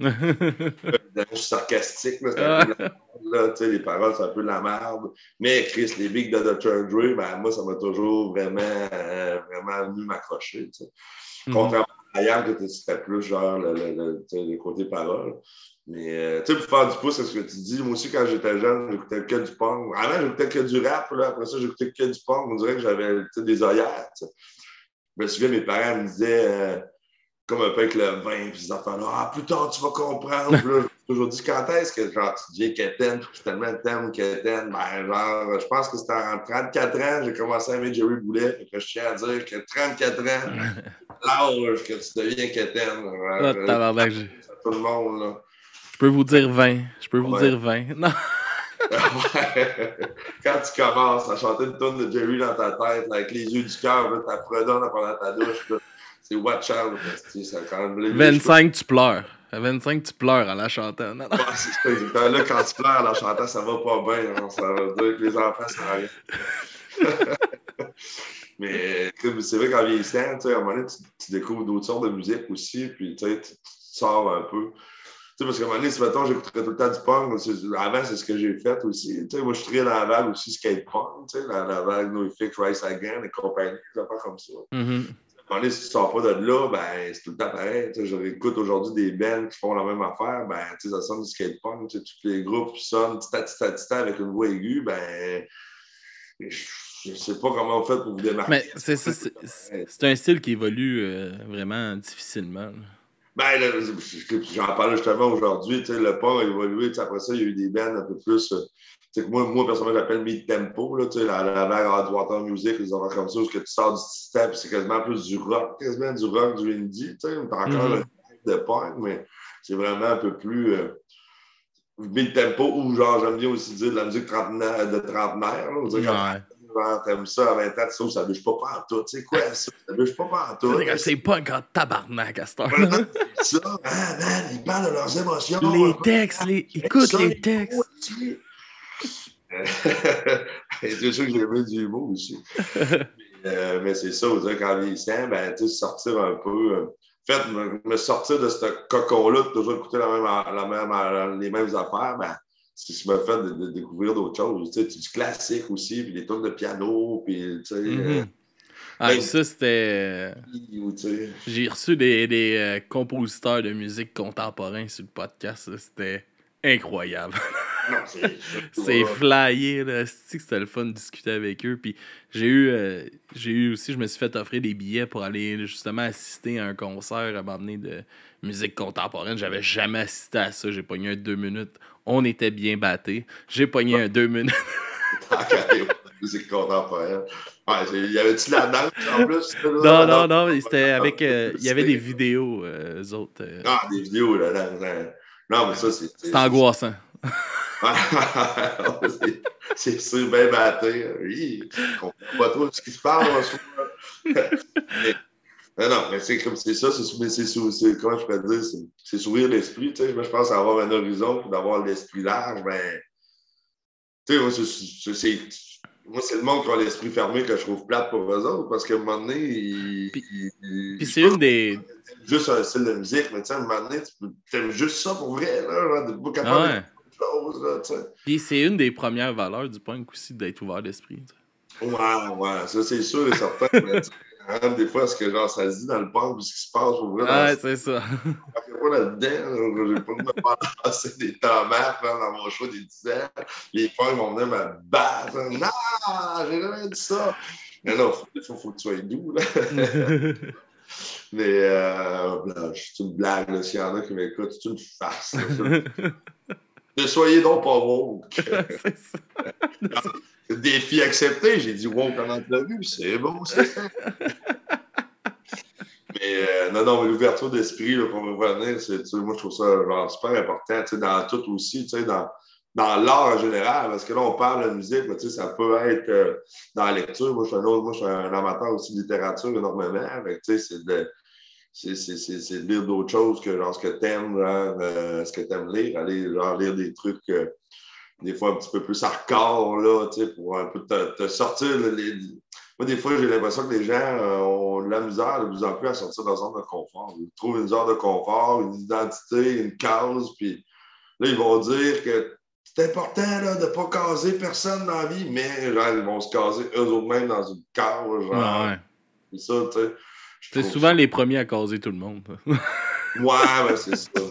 B: Je suis sarcastique, là, c'est un peu de la merde, là, tu sais, les paroles, c'est un peu de la merde. Mais Chris, les bigs de docteur Dre, ben, moi, ça m'a toujours vraiment, euh, vraiment venu m'accrocher, tu sais. Contrairement à Yann, que c'était plus genre le, le, le, tu sais, le côté parole. Mais, euh, tu sais, pour faire du pouce, c'est ce que tu dis. Moi aussi, quand j'étais jeune, j'écoutais que du punk. Avant, j'écoutais que du rap. Là. Après ça, j'écoutais que du punk. On dirait que j'avais tu sais, des œillères. Tu sais. Je me souviens, mes parents me disaient, euh, comme un peu avec le vin, puis ils enfants là, ah, plus tard, tu vas comprendre. Puis là, j'ai toujours dit, quand est-ce que genre, tu deviens quétaine, puis tu tellement t'aimes quétaine? Ben, genre, je pense que c'était en trente-quatre ans, j'ai commencé à aimer Jerry Boulet, et que je tiens à dire que trente-quatre ans, l'âge que tu deviens quétaine.
A: Ah,
B: Euh,
A: tabarnak, je
B: tout le monde, là.
A: je peux vous dire vingt. Je peux vous
B: Ouais.
A: dire vingt. Non.
B: Quand tu commences à chanter une tonne de Jerry dans ta tête, là, avec les yeux du cœur, là, ta fredonne pendant ta douche, là, c'est watch out. Parce que, ça, quand même, les-
A: vingt-cinq, tu pleures. À vingt-cinq, tu pleures en la chantant. Non, non.
B: Ouais, c'est ça, exactement. Là, quand tu pleures en chantant, ça va pas bien. Hein. Ça veut dire que les enfants, ça arrive. Mais c'est vrai qu'en vieillissant, tu sais, à un moment donné, tu, tu découvres d'autres sortes de musique aussi, puis tu sais, tu, tu sors un peu. Tu sais, parce qu'à un moment donné, si mettons, j'écouterais tout le temps du punk, c'est, avant, c'est ce que j'ai fait aussi. Tu sais, moi, je suis très dans la vague aussi skate punk, tu sais, la, la vague NoFX, Rise Again et compagnie, des affaires comme ça.
A: Mm-hmm.
B: À un moment donné, si tu ne sors pas de là, ben, c'est tout le temps pareil. Tu sais, je réécoute aujourd'hui des bands qui font la même affaire, ben, tu sais, ça sonne du skate punk, tu sais, tous les groupes sonnent tita tita tita avec une voix aiguë, ben, je ne sais pas comment on fait pour vous démarquer.
A: Mais c'est ça, c'est, c'est un style qui évolue euh, vraiment difficilement. Là.
B: Ben, là, j'en parlais justement aujourd'hui, tu sais, le punk a évolué, après ça, il y a eu des bands un peu plus, euh, tu sais, moi, moi, personnellement, j'appelle mid-tempo, là, tu sais, la, la vague Hardwater Music, les affaires comme ça, où que tu sors du système, c'est quasiment plus du rock, quasiment du rock, du indie, tu sais, t'as encore mm-hmm. un de punk, mais c'est vraiment un peu plus euh, mid-tempo, ou genre, j'aime bien aussi dire de la musique trentenaire, de trentenaire, là, on dirait ouais. Genre, t'aimes ça à vingt ans, tu sais, ça bouge pas partout. Tu sais quoi, ça? Ça bouge pas partout.
A: C'est pas quand tabarnak à cette heure.
B: Ça, ah, man, ils parlent de leurs émotions.
A: Les textes, les... écoute les textes.
B: C'est sûr que j'ai aimé du humour aussi. mais, euh, mais c'est ça, on dirait qu'en vieillissant, ben, tu sais, sortir un peu. Euh, en fait, me, me sortir de ce cocon-là, de toujours écouter la même, la même, les mêmes affaires, ben, c'est ce qui m'a fait de, de découvrir d'autres choses. Tu sais, du classique aussi, puis des trucs de piano, puis tu sais. Mm-hmm.
A: Euh, ah, ça, c'était. J'ai reçu des, des euh, compositeurs de musique contemporain sur le podcast. C'était incroyable.
B: Non, c'est
A: c'est flyé, là. C'est que c'était le fun de discuter avec eux. Puis j'ai eu, euh, j'ai eu aussi, je me suis fait offrir des billets pour aller justement assister à un concert à m'emmener de musique contemporaine. J'avais jamais assisté à ça. J'ai pogné un deux minutes. On était bien battés. J'ai pogné ouais. un deux minutes.
B: Musique contemporaine. Ouais, y avait-tu la danse en plus?
A: Non, non, non, c'était avec. Euh, il y avait des vidéos, euh, eux autres. Euh...
B: Ah, des vidéos, là. là, là. Non, mais ça, c'est.
A: C'est angoissant.
B: c'est, c'est sûr, bien batté. Oui, je comprends pas trop ce qui se passe. mais, Mais non, mais c'est comme c'est ça, c'est, sou- mais c'est, sou- c'est- comment je peux dire, c'est, c'est s'ouvrir l'esprit, tu sais. Moi, je pense avoir un horizon pour d'avoir l'esprit large, ben, tu sais, moi, c'est, c'est, c'est- moi, c'est le monde qui a l'esprit fermé que je trouve plate pour eux autres, parce qu'à un moment donné, ils,
A: Puis,
B: ils-
A: puis
B: ils- je
A: c'est
B: peux
A: une des.
B: comprendre juste un style de musique, mais tu sais, à un moment donné, tu peux- t'aimes juste ça pour vrai, là, genre, t'es pas
A: Ah
B: capable de
A: ouais.
B: choses, là, tu sais.
A: Puis c'est une des premières valeurs du punk aussi d'être ouvert d'esprit. Tu
B: Ouais, ouais, ça c'est sûr et certain, mais tu sais, hein, des fois, ce que genre, ça se dit dans le punk, puis ce qui se passe pour vrai
A: sais.
B: dans
A: Ah,
B: le
A: ouais, c'est ça.
B: je pas là-dedans, là, j'ai pas de me faire lancer des tomates là, dans mon choix des dix ans. Les punks vont venir me battre. Non, j'ai jamais dit ça. Mais non, il faut, faut que tu sois doux, là. Mais, euh, là, c'est une blague, là, s'il y en a qui m'écoutent, c'est une farce. Là, ne soyez donc pas woke.
A: c'est ça.
B: Défi accepté, j'ai dit woke en entrevue, c'est bon, c'est ça. Mais euh, non, non, mais l'ouverture d'esprit, là, pour revenir, c'est, tu sais, moi, je trouve ça genre, super important, tu sais, dans tout aussi, tu sais, dans, dans l'art en général, parce que là, on parle de musique, mais tu sais, ça peut être euh, dans la lecture. Moi, je suis un autre, moi, je suis un amateur aussi de littérature énormément. Fait tu sais, c'est de, c'est, c'est, c'est, c'est de lire d'autres choses que genre ce que t'aimes, genre, euh, ce que t'aimes lire, aller genre lire des trucs euh, des fois un petit peu plus hardcore, là, tu sais, pour un peu te, te sortir. Les... Moi, des fois, j'ai l'impression que les gens euh, ont de la misère de plus en plus à sortir de leur zone de confort. Ils trouvent une zone de confort, une identité, une cause, puis là, ils vont dire que c'est important là, de ne pas caser personne dans la vie, mais genre, ils vont se caser eux-mêmes dans une case,
A: Ouais,
B: genre,
A: ouais.
B: c'est ça, tu sais. Je
A: C'est
B: trouve
A: souvent
B: ça.
A: les premiers à causer tout le monde.
B: Ouais, ben c'est ça.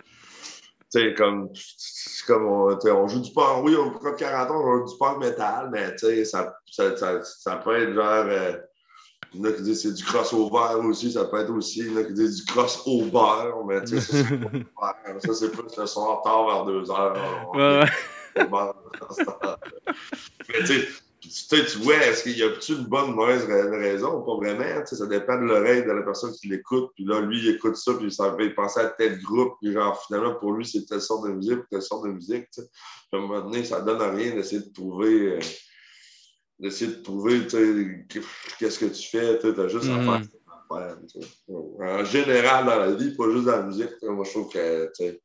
B: Tu sais, comme, comme on, on joue du punk, oui, on prend quarante ans, on joue du punk metal, mais tu sais, ça, ça, ça, ça peut être genre, euh, il y en a qui disent c'est du crossover aussi, ça peut être aussi, il y en a qui disent du crossover, mais tu sais, ça c'est pas ça c'est plus le soir tard vers deux heures, on
A: Ouais,
B: est
A: ouais.
B: crossover. Mais tu sais, puis, tu sais, tu vois, est-ce qu'il y a-tu une bonne ou mauvaise raison? Pas vraiment. Tu sais, ça dépend de l'oreille de la personne qui l'écoute. Puis là, lui, il écoute ça, puis ça fait penser à tel groupe. Puis genre, finalement, pour lui, c'est telle sorte de musique, telle sorte de musique. Tu sais. Puis à un moment donné, ça donne à rien d'essayer de trouver, euh, d'essayer de trouver, tu sais, qu'est-ce que tu fais. Tu as juste à faire.
A: Mhm.
B: À faire, tu sais. En général, dans la vie, pas juste dans la musique. Tu sais, moi, je trouve que, tu sais,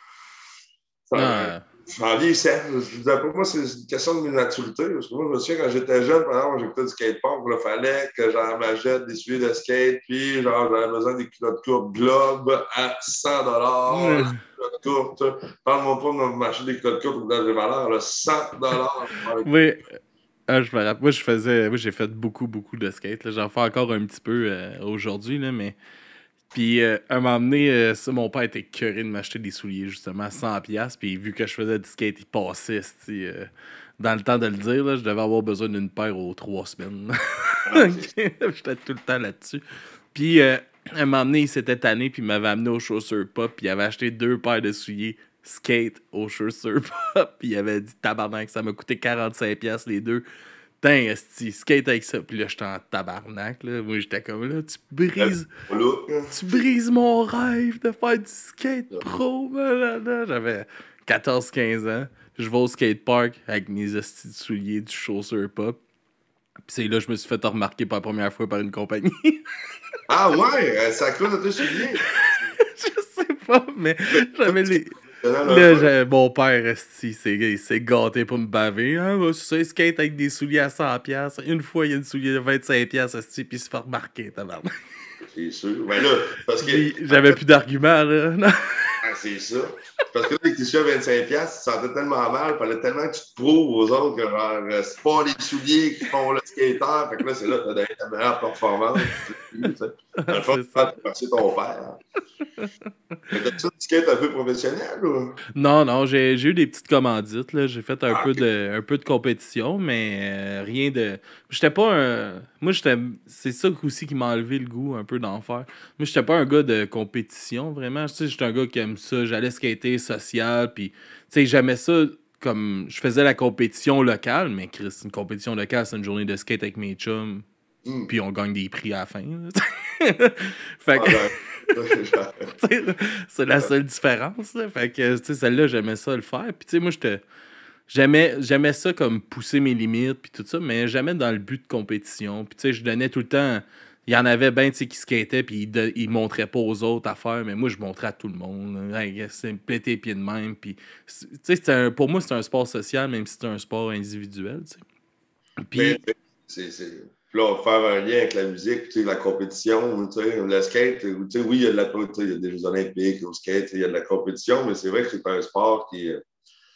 B: ça,
A: Ah,
B: en vieillissant, je disais pour moi, c'est une question de maturité. Parce que moi, je me souviens, quand j'étais jeune, par exemple, j'écoutais du skatepark, il fallait que j'en m'achète des souliers de skate, puis genre, j'avais besoin des culottes courtes Globe à cent dollars.
A: euh,
B: Culottes courtes, parle-moi pas de m'acheter des culottes courtes au village des valeurs, là, cent dollars.
A: oui. Ah, je me rappelle. Moi, je faisais. Moi, j'ai fait beaucoup, beaucoup de skate. Là. J'en fais encore un petit peu euh, aujourd'hui, là, mais. Puis, euh, à un moment donné, euh, ça, mon père était curé de m'acheter des souliers, justement, à cent piastres. Puis, vu que je faisais du skate, il passait, c'ti, euh, dans le temps de le dire, là, je devais avoir besoin d'une paire aux trois semaines. J'étais tout le temps là-dessus. Puis, euh, à un moment donné, il s'était tanné, puis il m'avait amené aux chaussures pop, puis il avait acheté deux paires de souliers skate aux chaussures pop, puis il avait dit tabarnak, ça m'a coûté quarante-cinq piastres les deux. Tain, esti, skate avec ça. Puis là, j'étais en tabarnak, là. Moi, j'étais comme là, tu brises,
B: Look,
A: tu brises mon rêve de faire du skate pro, malade. J'avais quatorze quinze ans. Je vais au skatepark avec mes estis de souliers, du chaussure pop. Puis c'est là que je me suis fait remarquer pour la première fois par une compagnie.
B: ah ouais, euh, ça coûte de tes souliers.
A: Je sais pas, mais j'avais les.
B: Un
A: Là,
B: peu.
A: j'ai- mon père, esti, c'est- il s'est gâté pour me baver. Hein, va sur ça, il skate avec des souliers à cent piastres. Une fois, il y a des souliers de vingt-cinq piastres, esti, puis il se fait remarquer, tabarnak.
B: C'est sûr. Mais là, parce que.
A: Puis j'avais plus d'arguments, là. Non.
B: Ah, c'est ça. Parce que là, les tissus à vingt-cinq piastres, tu te sentais tellement mal, il fallait tellement que tu te prouves aux autres que genre, euh, c'est pas les souliers qui font le skater. Fait que là, c'est là que tu as donné ta meilleure performance. Tu sais. Dans le fond,
A: C'est
B: tu
A: ça.
B: as remercié ton père. Mais t'as-tu du skate un peu professionnel ou?
A: Non, non, j'ai j'ai eu des petites commandites, là. J'ai fait un
B: Ah,
A: peu
B: ok.
A: de, un peu de compétition, mais euh, rien de. J'étais pas un. Moi, j'étais. C'est ça aussi qui m'a enlevé le goût un peu d'en faire. Moi, j'étais pas un gars de compétition, vraiment. Tu sais, j'étais un gars qui aime ça. J'allais skater social, puis, tu sais, j'aimais ça. Comme je faisais la compétition locale, mais Chris, une compétition locale, c'est une journée de skate avec mes chums,
B: Hmm.
A: puis on gagne des prix à la fin, là. Fait
B: Ah,
A: que.
B: ben,
A: T'sais, c'est la seule différence. Là. Fait que, tu sais, celle-là, j'aimais ça le faire. Puis, tu sais, moi, j'étais. J'aimais, j'aimais ça comme pousser mes limites, puis tout ça, mais jamais dans le but de compétition. Puis, tu sais, je donnais tout le temps. Il y en avait ben tu sais qui skataient puis ils, de- ils montraient pas aux autres à faire, mais moi je montrais à tout le monde. Hey, c'est me péter les pieds de même. Puis, tu sais, c'était un- pour moi, c'est un sport social, même si c'est un sport individuel. Tu sais.
B: Mais
A: Puis,
B: c'est, c'est... Puis là, on va faire un lien avec la musique, tu sais, la compétition, tu sais, le skate, tu sais, oui, il y a de la, tu sais, il y a des Jeux olympiques, au skate, il y a de la compétition, mais c'est vrai que c'est un sport qui est,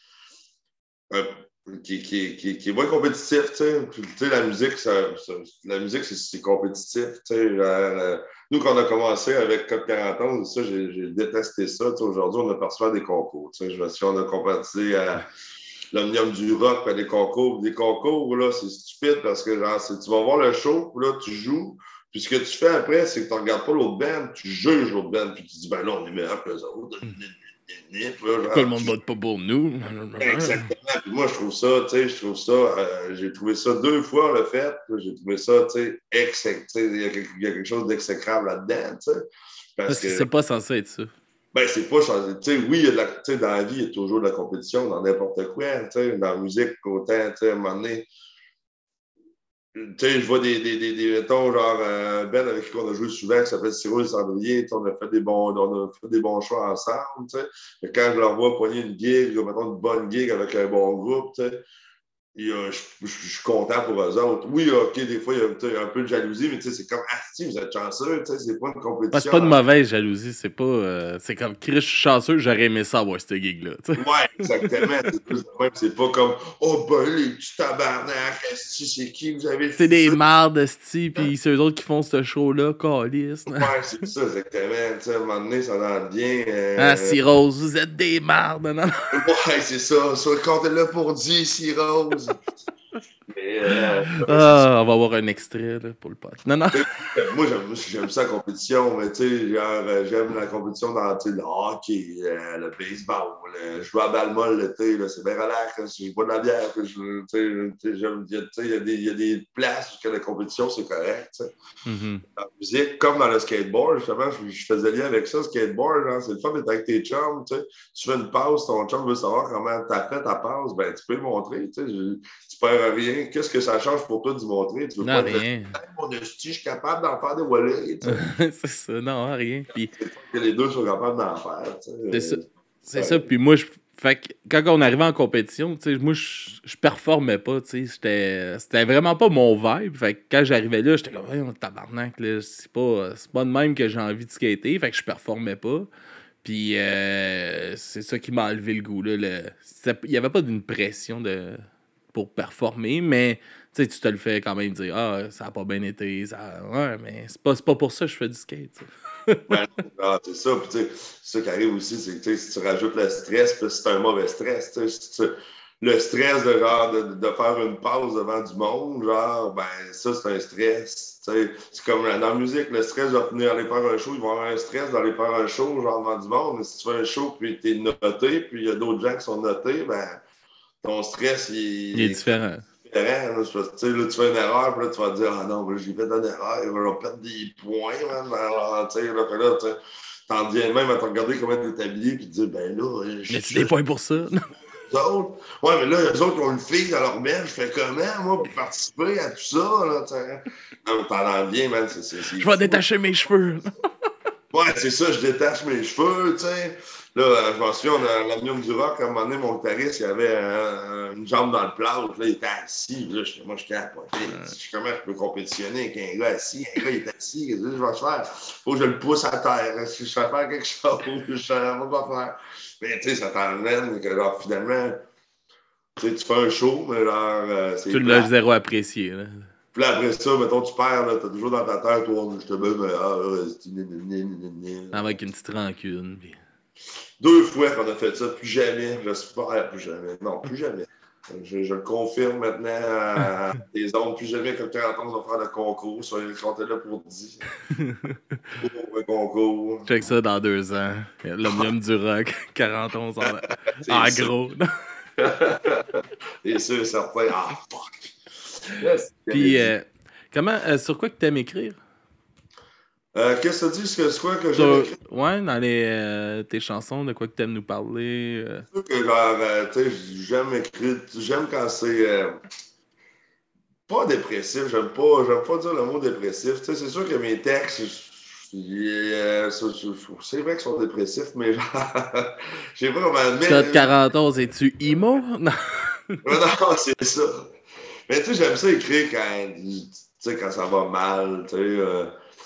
B: euh, qui, qui, qui, qui est moins compétitif, tu sais. Puis, tu sais, la musique, ça, ça- la musique, c'est, c'est compétitif, tu sais. Euh, nous, quand on a commencé avec Code quarante ans, ça, j'ai, j'ai détesté ça. Tu sais, aujourd'hui, on a participé à des concours, tu sais. Je me suis, on a compétité à l'Omnium du Rock, à des concours. Des concours, là, c'est stupide parce que, genre, c'est- tu vas voir le show, puis là, tu joues. Puis ce que tu fais après, c'est que tu ne regardes pas l'autre band, tu juges l'autre band, puis tu dis, ben là, on est meilleur que les autres. Puis là,
A: pourquoi le
B: genre,
A: monde
B: tu
A: vote pas pour nous?
B: exactement. Puis moi, je trouve ça, tu sais, je trouve ça, euh, j'ai trouvé ça deux fois le fait. J'ai trouvé ça, tu sais, exé- tu sais, il y, a quelque- il y a quelque chose d'exécrable là-dedans, tu sais. Parce
A: Parce que
B: que,
A: c'est pas censé être ça.
B: ben, c'est pas, changé. Tu sais, oui, il y a de la, tu sais, dans la vie, il y a toujours de la compétition, dans n'importe quoi, tu sais, dans la musique, autant, tu sais, à un moment donné, tu sais, je vois des, des, des, des mettons, genre, euh, Ben avec qui on a joué souvent, qui s'appelle Cyril Cendrier, tu sais, on a fait des bons, on a fait des bons choix ensemble, tu sais. Mais quand je leur vois poigner une gig, mettons une bonne gig avec un bon groupe, tu sais, et, euh, je, je- je suis content pour eux autres. Oui, OK, des fois, il y a tu sais, un peu de jalousie, mais tu sais, c'est comme, ah, si, vous êtes chanceux, tu sais, c'est pas une
A: Ouais, c'est
B: compétition.
A: pas de
B: Dans...
A: mauvaise jalousie, c'est pas. Euh, c'est comme Chris, je suis chanceux, j'aurais aimé ça avoir cette gig-là. Tu sais.
B: Ouais, exactement. C'est plus de même. C'est pas comme, oh, ben, les petits tabarnak, esti, c'est qui vous avez
A: C'est des
B: fait?
A: mardes, sti, pis c'est eux autres qui font ce show-là, calice.
B: Ouais, c'est ça, exactement. Tu sais, à un moment donné, ça en devient.
A: Ah,
B: Euh...
A: si Rose, vous êtes des mardes, non? Non.
B: Ouais, c'est ça. Sur le compte là pour dire, si Rose. Mais, euh, ouais, c'est ça.
A: Ah, on va avoir un extrait là, pour le pote. Non, non.
B: Moi, j'aime, j'aime ça la compétition, mais tu sais, genre, euh, j'aime la compétition dans tu sais, le hockey, euh, le baseball. Le, je joue à balle molle l'été, là, c'est bien relax. Là, si je bois de la bière, que je, tu sais, tu sais, j'aime, il y a, tu sais, il y a des, il y a des places où la compétition, c'est correct. Tu sais.
A: Mhm.
B: Dans la musique, comme dans le skateboard, justement, je, je faisais lien avec ça, skateboard, hein, c'est le fun d'être avec tes chums. Tu sais. Tu fais une passe, ton chum veut savoir comment t'as fait ta passe, ben tu peux lui montrer. Tu sais, je, tu perds rien. Qu'est-ce que ça change pour toi d'y montrer? Tu veux
A: Non,
B: pas être
A: rien.
B: mon esti, je suis capable d'en faire des wallets, tu sais.
A: C'est ça, non, rien. Puis
B: C'est pas que les deux sont capables d'en faire, tu sais.
A: c'est ça.
B: Euh,
A: C'est ça.
B: ouais.
A: Puis moi, je. Fait que quand on arrivait en compétition, tu sais, moi, je, je performais pas, tu sais. J'étais- C'était vraiment pas mon vibe. Fait que quand j'arrivais là, j'étais comme, voyons, tabarnak, là, c'est pas, c'est pas de même que j'ai envie de skater. Fait que je performais pas. Puis euh, c'est ça qui m'a enlevé le goût, là. Le... c'était- Il y avait pas d'une pression de... pour performer, mais tu sais, tu te le fais quand même dire, ah, ça a pas bien été. Ça... Ouais, mais c'est pas, c'est pas pour ça que je fais du skate, tu sais.
B: Ben, non, c'est ça. Puis, tu sais, ça qui arrive aussi, c'est que tu sais, si tu rajoutes le stress, puis c'est un mauvais stress. Tu sais, si tu- le stress de, genre, de, de faire une pause devant du monde, genre, ben, ça, c'est un stress. Tu sais, c'est comme dans la musique, le stress de venir aller faire un show, ils vont avoir un stress d'aller faire un show, genre, devant du monde. Mais si tu fais un show, puis tu es noté, puis il y a d'autres gens qui sont notés, ben, ton stress,
A: Il est
B: il est
A: différent.
B: différent. Là, tu sais, là, tu fais une erreur, puis là, tu vas te dire, ah non, j'ai fait une erreur, il va perdre des points, man. Alors, tu sais, là, puis là, tu sais, t'en viens même à te regarder comment t'es habillé, puis te dire, ben là, je
A: Mais tu
B: suis
A: des points pour ça?
B: les autres. Ouais, mais là, les autres ont une fille dans leur mère, je fais comment, moi, pour participer à tout ça, là, tu sais. Non, mais t'en en viens, man, c'est c'est- c'est
A: Je vais
B: fou.
A: détacher mes cheveux.
B: Ouais, c'est ça, je détache mes cheveux, tu sais. Là, euh, je m'en souviens, on a l'Omnium du Rock, à un moment donné, mon guitariste, il avait euh, une jambe dans le plâtre, là, il était assis. Là, je, moi, je capotais. Je comment je peux compétitionner avec un gars assis? Un gars, il est assis, qu'est-ce que je vais faire? Faut que je le pousse à terre. Si je fais faire quelque chose, je ne sais pas quoi faire. Mais tu sais, ça t'emmène que, genre, finalement, tu sais, tu fais un show, mais genre, euh, c'est
A: Tu l'as
B: plat.
A: zéro apprécié, là.
B: Puis là, après ça, mettons, tu perds, là, t'as toujours dans ta tête, toi, je te mets, mais ah, là, c'est une- une- une- une- une-
A: Avec une petite rancune. Puis...
B: Deux fois qu'on a fait ça, plus jamais, j'espère, plus jamais. Non, plus jamais. Je, je le confirme maintenant à des ondes, plus jamais que quarante ans, on va faire le concours. Soyez comptez là pour dix. Pour le concours.
A: Check ça dans deux ans. L'Omnium du Rock, quarante onze en,
B: C'est
A: en
B: sûr.
A: gros.
B: C'est sûr, certain. Ah, fuck. Yes.
A: Puis, euh, comment, euh, sur quoi que t'aimes écrire?
B: Euh, Qu'est-ce que tu dis? C'est quoi que
A: Sur-
B: j'aime écrire?
A: Ouais, dans les, euh, tes chansons, de quoi que t'aimes nous parler? euh?
B: Que genre, euh, tu sais, j'aime écrire, j'aime quand c'est. Euh, pas dépressif, j'aime pas, j'aime pas dire le mot dépressif. Tu sais, c'est sûr que mes textes, euh, c'est vrai qu'ils sont dépressifs, mais genre, je sais pas comment.
A: Code
B: Mais,
A: quarante et onze, es-tu emo? Non.
B: non, c'est ça. Mais tu sais, j'aime ça écrire quand, tu sais, quand ça va mal. Tu sais, euh,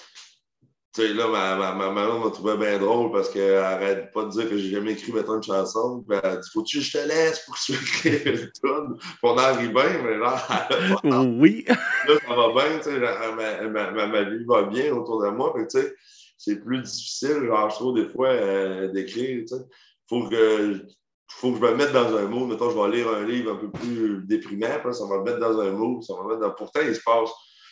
B: tu sais, là, ma, ma, ma maman m'a trouvé bien drôle parce qu'elle arrête pas de dire que j'ai jamais écrit, mettons, une chanson. Puis elle dit, faut-tu que je te laisse pour que tu écrives une tune? Puis on en rit bien, mais genre, elle a pas.
A: Oui.
B: Là, ça va bien, tu sais, ma, ma, ma, ma vie va bien autour de moi. Puis, tu sais, c'est plus difficile, genre, je trouve, des fois, euh, d'écrire, tu sais. Faut que, faut que je me mette dans un mood. Mettons, je vais lire un livre un peu plus déprimant, puis là, ça va me mettre dans un mood. Ça va me mettre dans... Pourtant, il se passe,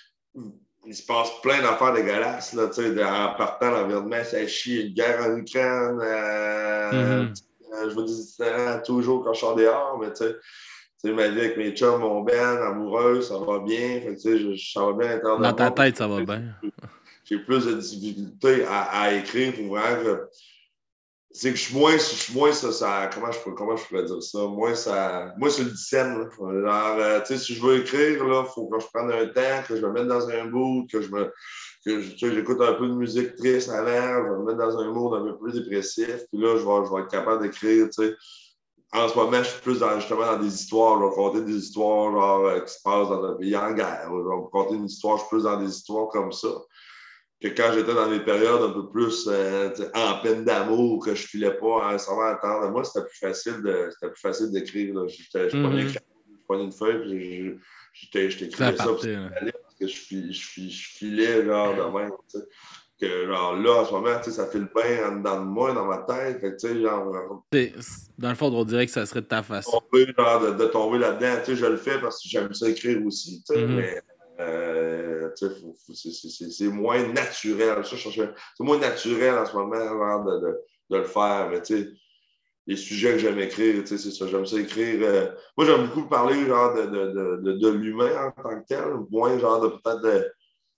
B: il se passe plein d'affaires dégueulasses, là, tu sais, en partant, l'environnement, ça chie, une guerre en Ukraine, euh,
A: Mm-hmm.
B: je vois des itinérants toujours quand je sors dehors, mais tu sais, tu sais, ma vie avec mes chums, mon ben, amoureuse, ça va bien. Fait que, tu sais, je, ça va bien à l'intérieur
A: Dans
B: de
A: ta
B: moi.
A: tête, ça va bien.
B: J'ai plus de difficultés à, à écrire pour vraiment que. C'est que je suis moins, je suis moins ça, ça comment, je, comment je pourrais dire ça? Moins ça. Moi, c'est le dixaine. Genre, euh, tu sais, si je veux écrire, il faut que je prenne un temps, que je me mette dans un mood, que je me. Que je, tu sais, j'écoute un peu de musique triste avant, je vais me mettre dans un mood un peu plus dépressif, puis là, je vais, je vais être capable d'écrire, tu sais. En ce moment, je suis plus dans, justement dans des histoires. Je vais raconter des histoires genre, euh, qui se passent dans un pays en guerre. Je vais vous raconter une histoire, je suis plus dans des histoires comme ça. Que quand j'étais dans des périodes un peu plus euh, en peine d'amour, que je ne filais pas à savoir attendre de moi, c'était plus facile de, c'était plus facile d'écrire. Là. J'étais, je prenais
A: Mm-hmm.
B: je prenais une feuille, puis je, je, je
A: Ça
B: t'écrivais ça, puis
A: partait, là.
B: ça allait parce que je, je, je filais genre de même. Tu sais. Que genre là, en ce moment, tu sais, ça file bien en dedans de moi, dans ma tête. Fait que, tu sais, genre,
A: C'est- Dans le fond, on dirait que ça serait de ta façon.
B: tomber, genre, de, de tomber là-dedans. Tu sais, je le fais parce que j'aime ça écrire aussi, tu sais,
A: Mm-hmm.
B: mais euh, tu sais, faut- faut- c'est- c'est c'est- c'est moins naturel. Ça, je cherchais- c'est moins naturel en ce moment genre, de, de, de le faire, mais tu sais, les sujets que j'aime écrire, tu sais, c'est ça, j'aime ça écrire. euh, Moi, j'aime beaucoup parler genre de, de, de, de, de l'humain en tant que tel, moins genre de peut-être de,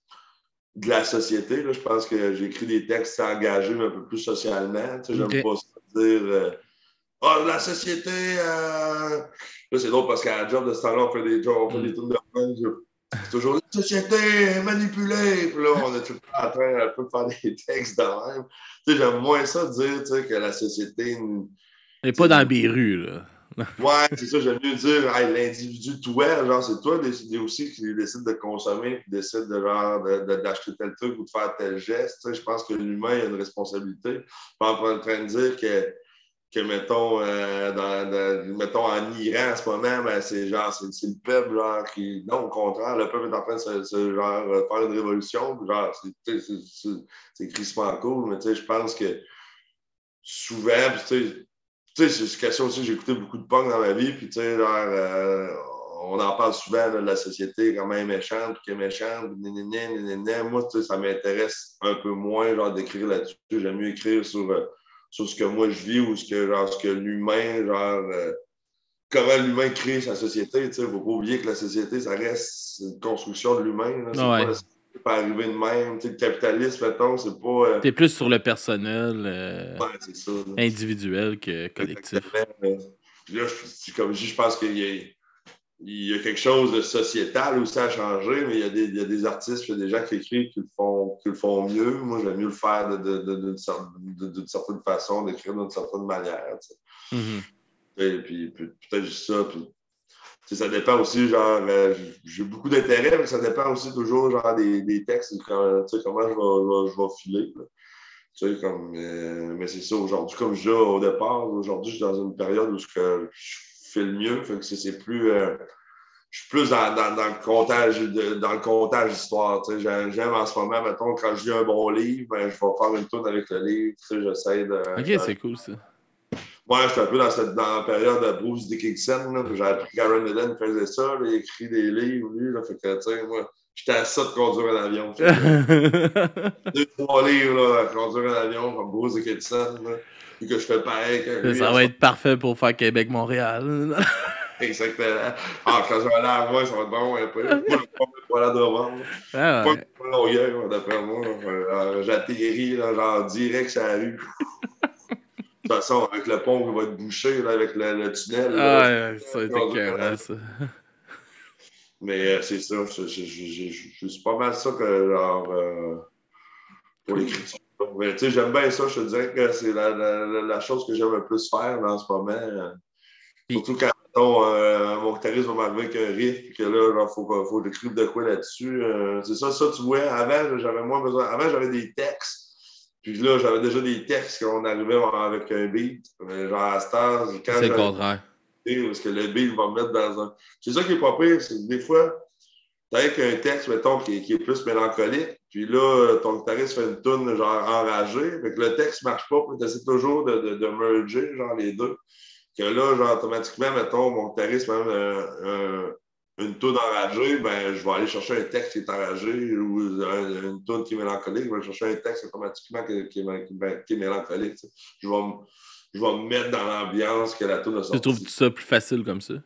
B: de la société. Là. Je pense que j'écris des textes engagés un peu plus socialement. Tu sais, j'aime
A: OK.
B: pas ça dire euh, ah, la société. Euh... Là, c'est drôle parce qu'à la job de ce temps-là, on fait des jobs, on fait des
A: Mm.
B: trucs de fun. C'est toujours la société est manipulée. Puis là, on est tout le temps en train un peu de faire des textes de même. Tu sais, j'aime moins ça dire tu sais, que la société.
A: Et pas
B: Tu
A: dans la
B: sais,
A: Béru, là.
B: ouais, c'est ça, j'aime mieux dire hey, l'individu, toi, genre, c'est toi décider aussi qui décide de consommer, qui décide de, genre, de, de, d'acheter tel truc ou de faire tel geste. Tu sais, je pense que l'humain a une responsabilité. Je suis pas en train de dire que que, mettons, euh, dans, dans, mettons, en Iran en ce moment, ben, c'est genre, c'est, c'est le peuple, genre, qui. Non, au contraire, le peuple est en train de se, se genre, faire une révolution. Genre, c'est, c'est, c'est, c'est crissement cool, mais tu sais, je pense que souvent, tu sais, tu sais, c'est une question aussi, j'ai écouté beaucoup de punk dans ma vie, puis tu sais, genre, euh, on en parle souvent là, de la société, comment elle est méchante, puis qu'elle est méchante, nénéné, nénéné. Moi, tu sais, ça m'intéresse un peu moins, genre, d'écrire là-dessus. J'aime mieux écrire sur, euh, sur ce que moi je vis ou ce que, genre, ce que l'humain, genre, euh, comment l'humain crée sa société, tu sais. Faut pas oublier que la société, ça reste une construction de l'humain, là. C'est pas
A: Ouais.
B: la société qui peut arriver de même. Tu sais, le capitalisme, mettons, c'est pas. Euh...
A: T'es plus sur le personnel, euh,
B: Ouais, c'est ça. Là.
A: individuel que collectif.
B: Exactement. Puis là, je, comme je dis, je pense qu'il y a, il y a quelque chose de sociétal aussi à changer, mais il y a des, il y a des artistes, il y a des gens qui écrivent qui le font, qui le font mieux. Moi, j'aime mieux le faire de, de, de, d'une, de, d'une certaine façon, d'écrire d'une certaine manière. Tu sais.
A: Mm-hmm.
B: Et puis, puis, peut-être juste ça. Puis, tu sais, ça dépend aussi, genre, euh, j'ai beaucoup d'intérêt, mais ça dépend aussi toujours, genre, des, des textes, quand, tu sais, comment je vais, je vais, je vais filer. Là. Tu sais, comme, euh, mais c'est ça, aujourd'hui, comme je dis au départ, aujourd'hui, je suis dans une période où je, je fais le mieux, fait que c'est, c'est plus, euh, je suis plus dans, dans, dans le comptage de, dans le comptage d'histoire, tu sais, j'aime, j'aime en ce moment, mettons, quand je lis un bon livre, ben, je vais faire une tourne avec le livre, tu sais, j'essaie de...
A: OK,
B: de...
A: c'est cool, ça.
B: Moi, je suis un peu dans, cette, dans la période de Bruce Dickinson, là, j'ai appris qu'Aaron Eden faisait ça, là, il écrit des livres, lui, là, fait que, tu sais, moi, j'étais à ça de conduire un avion, fait que, deux, trois livres, là, à conduire un avion, comme Bruce Dickinson, là, puis que je fais pareil que lui,
A: Ça
B: à
A: va
B: son...
A: être parfait pour faire Québec-Montréal.
B: Exactement. Ah, quand je vais aller à moi, ça va être bon un peu. Moi, je vais pas pour aller à Drummond.
A: Ah
B: Pas
A: ouais.
B: une longueur, d'après moi. Euh, j'atterris, là, genre, direct sur la rue. De toute façon, avec le pont qui va être bouché, là, avec le, le tunnel, là,
A: Ah, ça a été
B: conduire un
A: écœurant,
B: avion.
A: ça.
B: Mais euh, c'est ça, je, je, je, je, je suis pas mal ça que genre euh, pour
A: Cool.
B: l'écriture. Mais tu sais, j'aime bien ça, je te dirais que c'est la, la, la chose que j'aime le plus faire là, en ce moment. Euh,
A: Puis,
B: surtout quand mettons, euh, mon guitariste va m'arriver avec un riff, puis que là, il faut, faut que j'écrive de quoi là-dessus. Euh, c'est ça, ça, tu vois, avant, j'avais moins besoin. Avant, j'avais des textes. Puis là, j'avais déjà des textes quand on arrivait avec un beat. Mais genre à cette heure, quand
A: c'est le
B: j'avais
A: contraire.
B: parce que le beat va me mettre dans un. C'est ça qui est pas pire, c'est que des fois, t'as avec un texte, mettons, qui est, qui est plus mélancolique, puis là, ton guitariste fait une toune genre enragée, fait que le texte marche pas, puis t'essaies toujours de, de, de merger, genre les deux. Que là, genre, automatiquement, mettons, mon guitariste, même euh, euh, une toune enragée, ben, je vais aller chercher un texte qui est enragé ou un, une toune qui est mélancolique, je vais aller chercher un texte automatiquement qui, qui, est, qui est mélancolique. Tu sais. Je vais, je vais me mettre dans l'ambiance que la toune a
A: Tu trouves
B: sortie.
A: ça plus facile comme ça?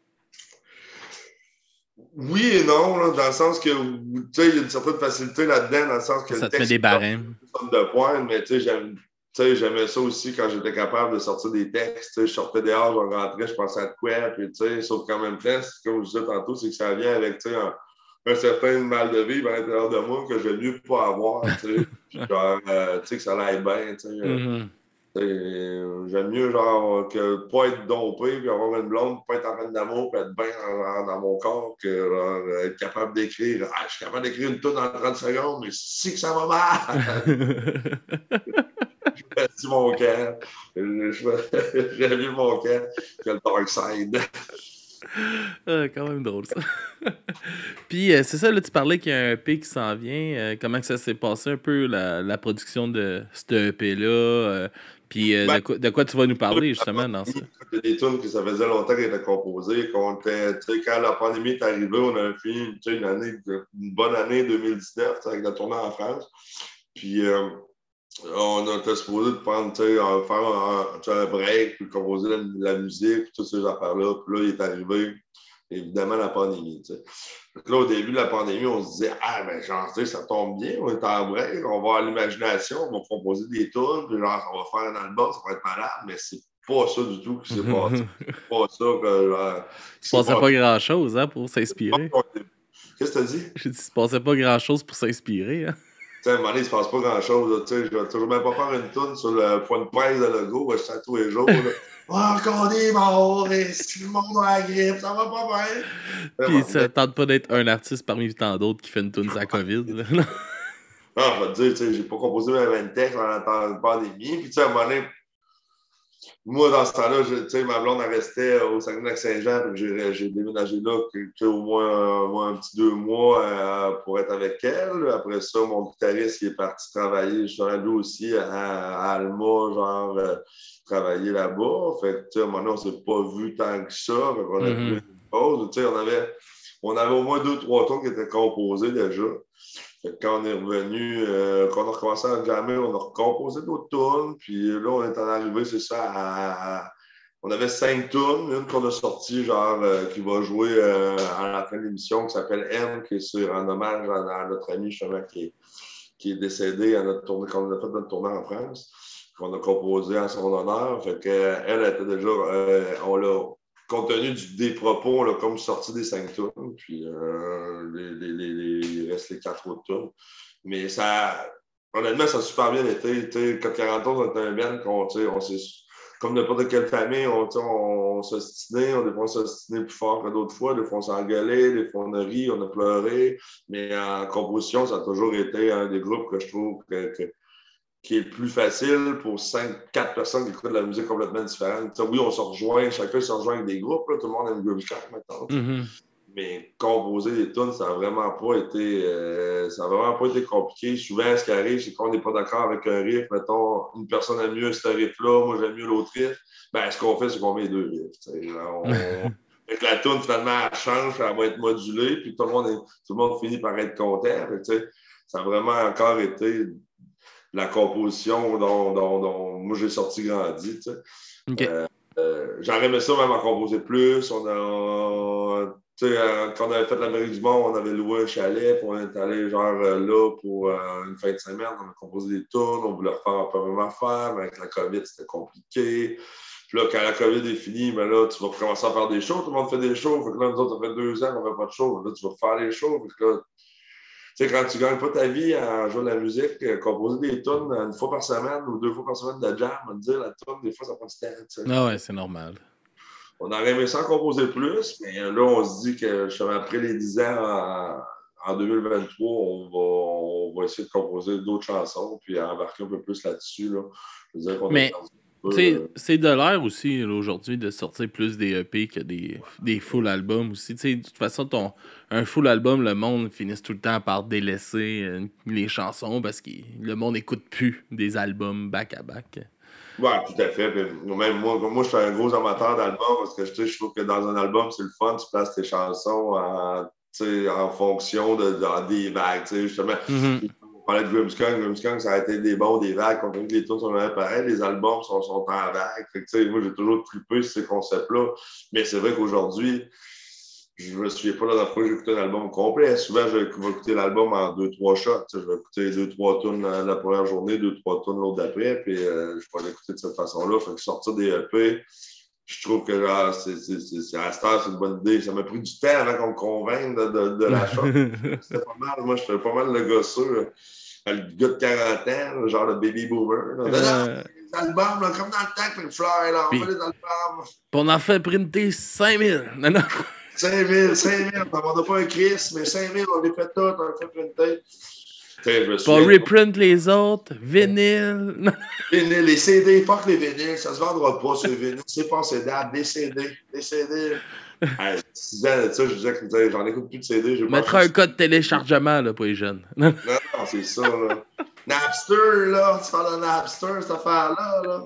B: Oui et non, là, dans le sens que, tu sais, il y a une certaine facilité là-dedans, dans le sens que le
A: Ça te met
B: texte
A: des
B: est
A: barèmes.
B: une de pointe, mais tu sais, j'aime. Tu sais, j'aimais ça aussi quand j'étais capable de sortir des textes. Tu sais, je sortais dehors, je rentrais, je pensais à de quoi, puis tu sais, sauf qu'en même temps, comme je disais tantôt, c'est que ça vient avec tu sais, un, un certain mal de vivre à l'intérieur de moi que j'aime mieux pas avoir, tu sais. Puis genre, euh, tu sais, que ça aille bien, tu sais. euh,
A: Mhm.
B: euh, J'aime mieux genre que pas être dompé puis avoir une blonde, pas être en train d'amour puis être bien dans, dans mon corps que genre, être capable d'écrire. Ah, je suis capable d'écrire une toune en trente secondes, mais si que ça va mal! Je fais mon camp. Je fais j'allume mon camp. J'ai le dark side.
A: Ah, quand même drôle ça. Puis euh, c'est ça, là, tu parlais qu'il y a un E P qui s'en vient. Euh, comment que ça s'est passé un peu la, la production de ce E P-là? Euh, puis euh,
B: Ben,
A: de, quoi, de quoi tu vas nous parler justement dans ça?
B: il y a des tunes que ça faisait longtemps qu'elles étaient composées. Qu'on était, tu sais, quand la pandémie est arrivée, on a fini tu sais, une, année, une bonne année deux mille dix-neuf avec la tournée en France. Puis euh, on était supposé de prendre, tu sais, euh, faire un, tu sais, un break, puis composer la, la musique, puis toutes ces affaires-là. Puis là, il est arrivé, évidemment, la pandémie. Tu sais. Donc là, au début de la pandémie, on se disait, ah, ben, genre, tu sais, ça tombe bien, on est en break, on va avoir l'imagination, on va composer des tunes, puis genre, on va faire un album, ça va être malade, mais c'est pas ça du tout qui s'est passé. C'est pas ça que, genre,
A: Il
B: qui
A: se
B: s'est
A: passait
B: passé.
A: pas grand-chose hein, pour s'inspirer.
B: Qu'est-ce que tu as dit?
A: J'ai dit, il se passait pas grand-chose pour s'inspirer. Hein.
B: Tu sais, à un moment donné, il ne se passe pas grand-chose. Je ne vais toujours même pas faire une toune sur le point de presse de logo. Je sais tous les jours. Là. Oh, qu'on est mort, et si le monde a la grippe, ça va pas bien.
A: Puis
B: Vraiment,
A: ça tente pas d'être un artiste parmi tant d'autres qui fait une tune sur la COVID. Là.
B: non, je vais te dire, tu sais, j'ai pas composé même un texte en temps de pandémie. Puis, tu sais, à un moment donné, moi, dans ce temps-là, tu sais, ma blonde, elle restait au Saguenay-Lac-Saint-Jean, puis j'ai, j'ai déménagé là que, que au moins, euh, moins un petit deux mois euh, pour être avec elle. Après ça, mon guitariste, il est parti travailler, je suis allé aussi à, à Alma, genre, euh, travailler là-bas. Fait que, tu sais, à un moment donné, on s'est pas vu tant que ça. Fait qu'on a pris
A: Mhm.
B: une pause. Tu sais, on avait, on avait au moins deux, trois tours qui étaient composés déjà. Fait que quand on est revenu, euh, quand on a recommencé à jammer, on a recomposé d'autres tunes. Puis là, on est en arrivé, c'est ça, à, à- on avait cinq tunes. Une qu'on a sortie, genre, euh, qui va jouer euh, à la fin de l'émission, qui s'appelle M, qui est sur, en hommage à, à notre ami, justement, qui est, qui est décédé à notre tournée, quand on a fait notre tournée en France, qu'on a composé à son honneur. Fait qu'elle, elle était déjà, euh, on l'a compte tenu du, des propos, on l'a comme sorti des cinq tours, puis euh, les, les, les, il reste les quatre autres tours. Mais ça, honnêtement, ça a super bien été. T'sais, quand quarante ans, on était un bien, on, on s'est, comme n'importe quelle famille, on, on, on s'ostinait, on, des fois on s'ostinait plus fort que d'autres fois, des fois on s'engueulait, des fois on a ri, on a pleuré, mais en composition, ça a toujours été un des groupes que je trouve que, que qui est plus facile pour cinq, quatre personnes qui écoutent de la musique complètement différente. T'sais, oui, on se rejoint, chacun se rejoint avec des groupes, là, tout le monde aime le Group maintenant.
A: Mhm.
B: Mais composer des tunes, ça n'a vraiment pas été euh, ça a vraiment pas été compliqué. Souvent, ce qui arrive, c'est qu'on n'est pas d'accord avec un riff. Mettons, une personne aime mieux ce riff-là, moi j'aime mieux l'autre riff. Ben, ce qu'on fait, c'est qu'on met les deux riffs. On... Avec la tune, finalement, elle change, elle va être modulée, puis tout le monde, est... tout le monde finit par être content. Fait, ça a vraiment encore été la composition dont, dont, dont moi j'ai sorti grandi. Tu sais.
A: OK.
B: euh, euh, J'aurais aimé ça même en composer plus. On a, tu sais, euh, quand on avait fait l'Amérique du Monde, on avait loué un chalet, puis on est allé genre euh, là pour euh, une fin de semaine. On a composé des tunes, on voulait refaire un peu la même affaire, mais avec la COVID, c'était compliqué. Puis là, quand la COVID est finie, ben là, tu vas commencer à faire des shows. Tout le monde fait des shows. Fait que là, nous autres, ça fait deux ans qu'on ne fait pas de shows. Là, tu vas faire les shows. Fait que là, tu sais, quand tu ne gagnes pas ta vie en jouant de la musique, euh, composer des tunes une fois par semaine ou deux fois par semaine de jam, on va te dire, la tune, des fois, ça prend du temps. Tu sais.
A: Ah ouais, c'est normal.
B: On aurait aimé ça en composer plus, mais là, on se dit que après les dix ans, en, en deux mille vingt-trois, on va, on va essayer de composer d'autres chansons puis embarquer un peu plus là-dessus. Là. Je veux dire qu'on
A: Mais,
B: a perdu
A: tu
B: un peu,
A: sais,
B: euh,
A: c'est de l'air aussi, là, aujourd'hui, de sortir plus des E P que des, des full albums aussi. Tu sais, de toute façon, ton, un full album, le monde finit tout le temps par délaisser euh, les chansons parce que le monde n'écoute plus des albums back-à-back.
B: Oui, tout à fait. Puis, même moi, moi, je suis un gros amateur d'albums parce que tu sais, je trouve que dans un album, c'est le fun, tu places tes chansons en, tu sais, en fonction de, de- des vagues. tu sais, Justement,
A: Mhm.
B: on parlait de Grimmskong. Grimmskong, ça a été des bons, des vagues. On que les tunes sont vraiment pareils. Les albums sont, sont en vagues. Fait que, tu sais, moi, j'ai toujours trippé sur ces concepts-là. Mais c'est vrai qu'aujourd'hui, je me souviens pas la dernière fois que j'ai écouté un album complet. Souvent, je vais écouter l'album en deux, trois shots. Tu sais, je vais écouter deux, trois tunes la, la première journée, deux, trois tunes l'autre d'après, puis euh, je vais l'écouter de cette façon-là. Fait que sortir des E P, je trouve que genre, c'est, c'est, c'est, c'est, à cette heure, c'est une bonne idée. Ça m'a pris du temps avant qu'on me convainque de, de, de l'achat. C'était pas mal. Moi, j'étais pas mal le gars sûr. Le gars de quarante ans, genre le baby boomer. Là. Non,
A: Euh,
B: les albums, là, comme dans le temps que les fleurs, là, on fait
A: Puis,
B: les albums.
A: on en fait printer cinq mille. Non, non.
B: cinq mille, cinq mille, on n'a pas un Chris, mais cinq mille, on les fait toutes, on les fait printer. T'sais, je me
A: Pas
B: souviens.
A: reprint les autres, vinyle. Non.
B: Vinyles, les C D, fuck les vinyles, ça se vendra pas sur les vinyles, c'est pas ces dates, des C D, des C D. Hey, six ans de ça, je disais que j'en écoute plus de C D, je
A: Mettre un code téléchargement là, pour les jeunes. Non.
B: Non, non, c'est ça, là. Napster, là, tu parles de Napster, cette affaire-là, là.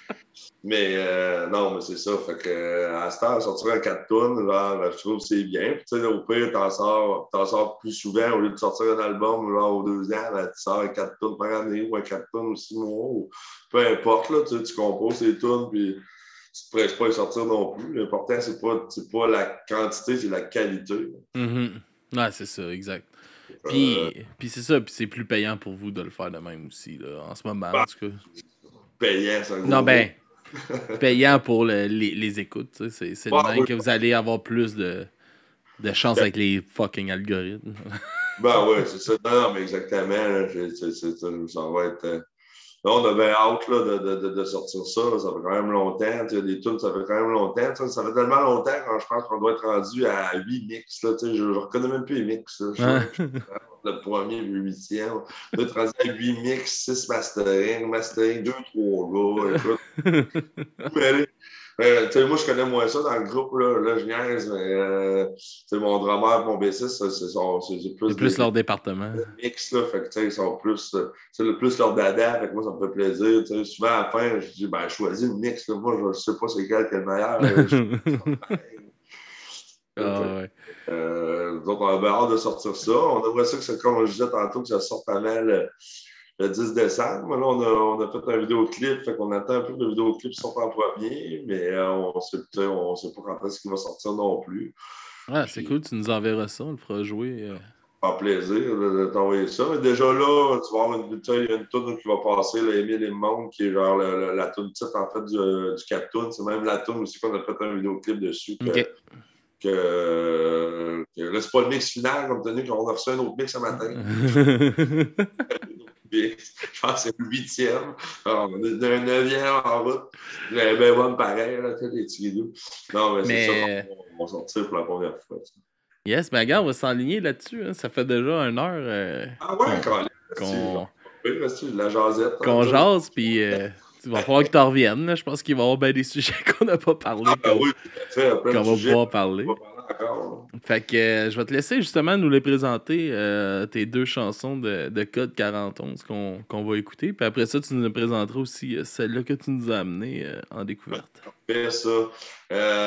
B: Mais euh, non, mais c'est ça. Fait que euh, à cette heure, sortir un quatre tonnes, genre, ben, je trouve que c'est bien. Puis, tu sais, au pire, t'en sors, t'en sors plus souvent au lieu de sortir un album genre aux deux ans, ben, tu sors un quatre tonnes par année ou un quatre tonnes ou six mois. Ou, peu importe, là, tu, sais, tu composes ces tonnes, puis tu te presses pas à les sortir non plus. L'important, c'est pas, c'est pas la quantité, c'est la qualité.
A: Mm-hmm. Ouais, c'est ça, exact.
B: Euh,
A: Puis, puis c'est ça, puis c'est plus payant pour vous de le faire de même aussi, là, en ce moment, en
B: bah,
A: tout cas.
B: payant, c'est un gros
A: Non,
B: mot.
A: ben, payant pour le- les, les écoutes, tu sais, c'est, c'est de
B: Bah,
A: même
B: oui.
A: que vous allez avoir plus de, de chance avec les fucking algorithmes.
B: Ben ouais, c'est ça. Non, non, mais exactement. Là, c'est, c'est, c'est, ça va être. euh, Là, on avait hâte là, de, de, de, de sortir ça. Là. Ça fait quand même longtemps. Tu sais, des tunes, ça fait quand même longtemps. Tu sais, ça fait tellement longtemps quand je pense qu'on doit être rendu à huit mix. Là, tu sais, je ne reconnais même plus les mix. Là. Je sais
A: Hein?
B: même plus le premier, le huitième. On doit être rendu à huit mix, six mastering, mastering, deux, trois gars. Écoute. Mais, euh, tu sais, moi, je connais moins ça dans le groupe. Là, là je niaise, mais euh, tu sais, mon drummer, mon bassiste, c'est, c'est, c'est, c'est plus
A: C'est plus
B: des,
A: leur département.
B: mix, là, fait que, tu sais, ils sont plus, euh, c'est le plus leur dada, fait que moi, ça me fait plaisir, tu sais, souvent, à la fin, je dis, ben, choisis le mix, là, moi, je ne sais pas c'est quel qui est le meilleur, euh, je-
A: Ah
B: fait que,
A: ouais.
B: euh, donc, on avait hâte de sortir ça, on aimerait ça que, ça, comme je disais tantôt, que ça sorte avant le, le dix décembre, là, on a, on a fait un vidéoclip, fait qu'on attend un peu que le vidéoclip sorte en premier, mais euh, on sait, on sait pas quand est-ce qu'il va sortir non plus.
A: Ah, c'est
B: Puis,
A: cool, tu nous enverras ça, on le fera jouer. euh.
B: faire plaisir de, de t'envoyer ça. Mais déjà là, tu vas avoir une, tu sais, il y a une toune qui va passer, là, Émile et le monde, qui est genre le- le- la toune titre en fait du, du quatre tunes. C'est même la toune aussi qu'on a fait un vidéoclip dessus. Que,
A: Ok.
B: que, que là, c'est pas le mix final, compte tenu qu'on a reçu un autre mix ce matin. Je pense que c'est le huitième. Alors, on est d'un neuvième en route. J'avais bien bon pareil, là, tous les petits doux. Non, mais c'est ça
A: Mais,
B: qu'on va sortir pour la première fois. Ça.
A: yes, mais regarde, on va s'enligner là-dessus. Hein. Ça fait déjà une heure euh,
B: Ah ouais,
A: qu'on,
B: quand même.
A: qu'on,
B: Oui, merci, la jasette. Hein,
A: qu'on
B: là.
A: jase, puis euh, il va falloir que tu reviennes. Là. Je pense qu'il va y avoir bien des sujets qu'on n'a pas parlé,
B: Ah, ben
A: qu'on,
B: oui, tout à fait. Plein
A: qu'on
B: de
A: va
B: sujets.
A: pouvoir
B: On
A: parler.
B: va parler encore.
A: Fait que euh, je vais te laisser justement nous les présenter, euh, tes deux chansons de, de Code quarante onze qu'on, qu'on va écouter. Puis après ça, tu nous présenteras aussi euh, celle-là que tu nous as amenée euh, en découverte.
B: Fais ça.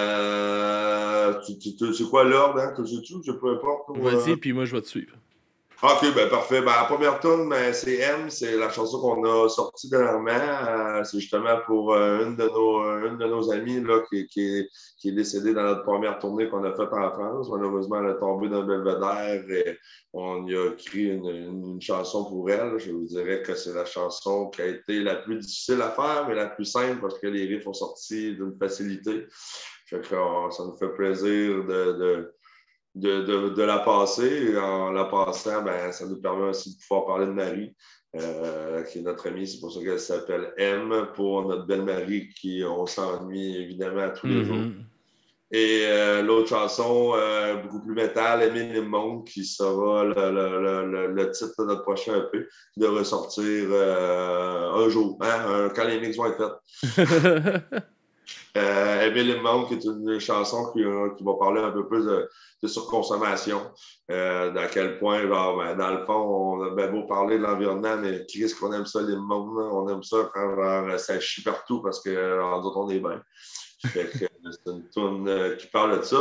B: Euh, tu, tu, tu, c'est quoi l'ordre, hein? Que je tout, je peu importe. Ou,
A: Vas-y,
B: euh...
A: puis moi je vais te suivre.
B: OK, ben parfait. Ben, la première tune, ben, c'est M, c'est la chanson qu'on a sortie dernièrement. Euh, c'est justement pour euh, une de nos, euh, une de nos amies là, qui, qui, est, qui est décédée dans notre première tournée qu'on a faite en France. Malheureusement, elle est tombée d'un belvédère et on y a écrit une, une, une chanson pour elle. Je vous dirais que c'est la chanson qui a été la plus difficile à faire, mais la plus simple parce que les riffs ont sorti d'une facilité. Fait que, euh, ça nous fait plaisir de, de de, de, de la passer. Et en la passant, ben, ça nous permet aussi de pouvoir parler de Marie, euh, qui est notre amie. C'est pour ça qu'elle s'appelle M, pour notre belle Marie, qui on s'ennuie évidemment tous les jours.
A: Mm-hmm.
B: Et euh, l'autre chanson, euh, beaucoup plus métal, Aimer les mondes, qui sera le, le, le, le, titre de notre prochain E P, qui devrait sortir euh, un jour, hein, quand les mix vont être faits. Euh, Aimer les mondes, qui est une chanson qui, euh, qui va parler un peu plus de, de surconsommation. Euh, dans quel point, genre, ben, dans le fond, on a bien beau parler de l'environnement, mais qu'est-ce qu'on aime ça, les mondes? On aime ça quand genre, ça chie partout parce que alors, nous autres, on est bien. Fait que c'est une toune euh, qui parle de ça.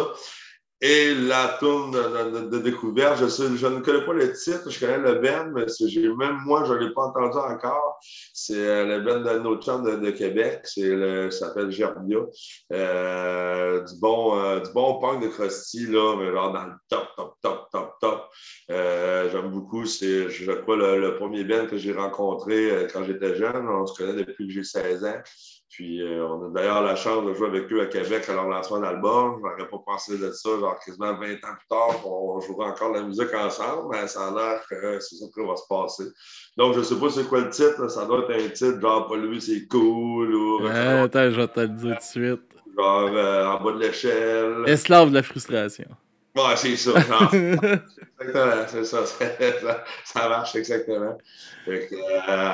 B: Et la tourne de, de, de découverte, je, sais, je ne connais pas le titre, je connais le band, mais j'ai, même moi, je ne l'ai pas entendu encore. C'est euh, le band de nos chums de, de Québec, c'est le, ça s'appelle Gerbia. Euh, du, bon, euh, du bon punk de Krusty, là, mais genre dans le top, top, top, top, top. Euh, j'aime beaucoup, c'est, je crois, le, le premier band que j'ai rencontré euh, quand j'étais jeune. On se connaît depuis que j'ai seize ans. Puis euh, on a d'ailleurs la chance de jouer avec eux à Québec à leur lancement d'album. Je n'aurais pas pensé de ça, genre quasiment vingt ans plus tard, qu'on jouera encore de la musique ensemble, mais ça a l'air que euh, c'est ça qui va se passer. Donc, je ne sais pas c'est quoi le titre, là. Ça doit être un titre genre pas lui, c'est cool, ou
A: Ah, attends, je vais te le dire tout de suite.
B: Genre euh, en bas de l'échelle.
A: Esclave de la frustration.
B: Ouais, c'est ça. Genre, exactement, c'est ça. ça. Ça marche exactement. Fait que,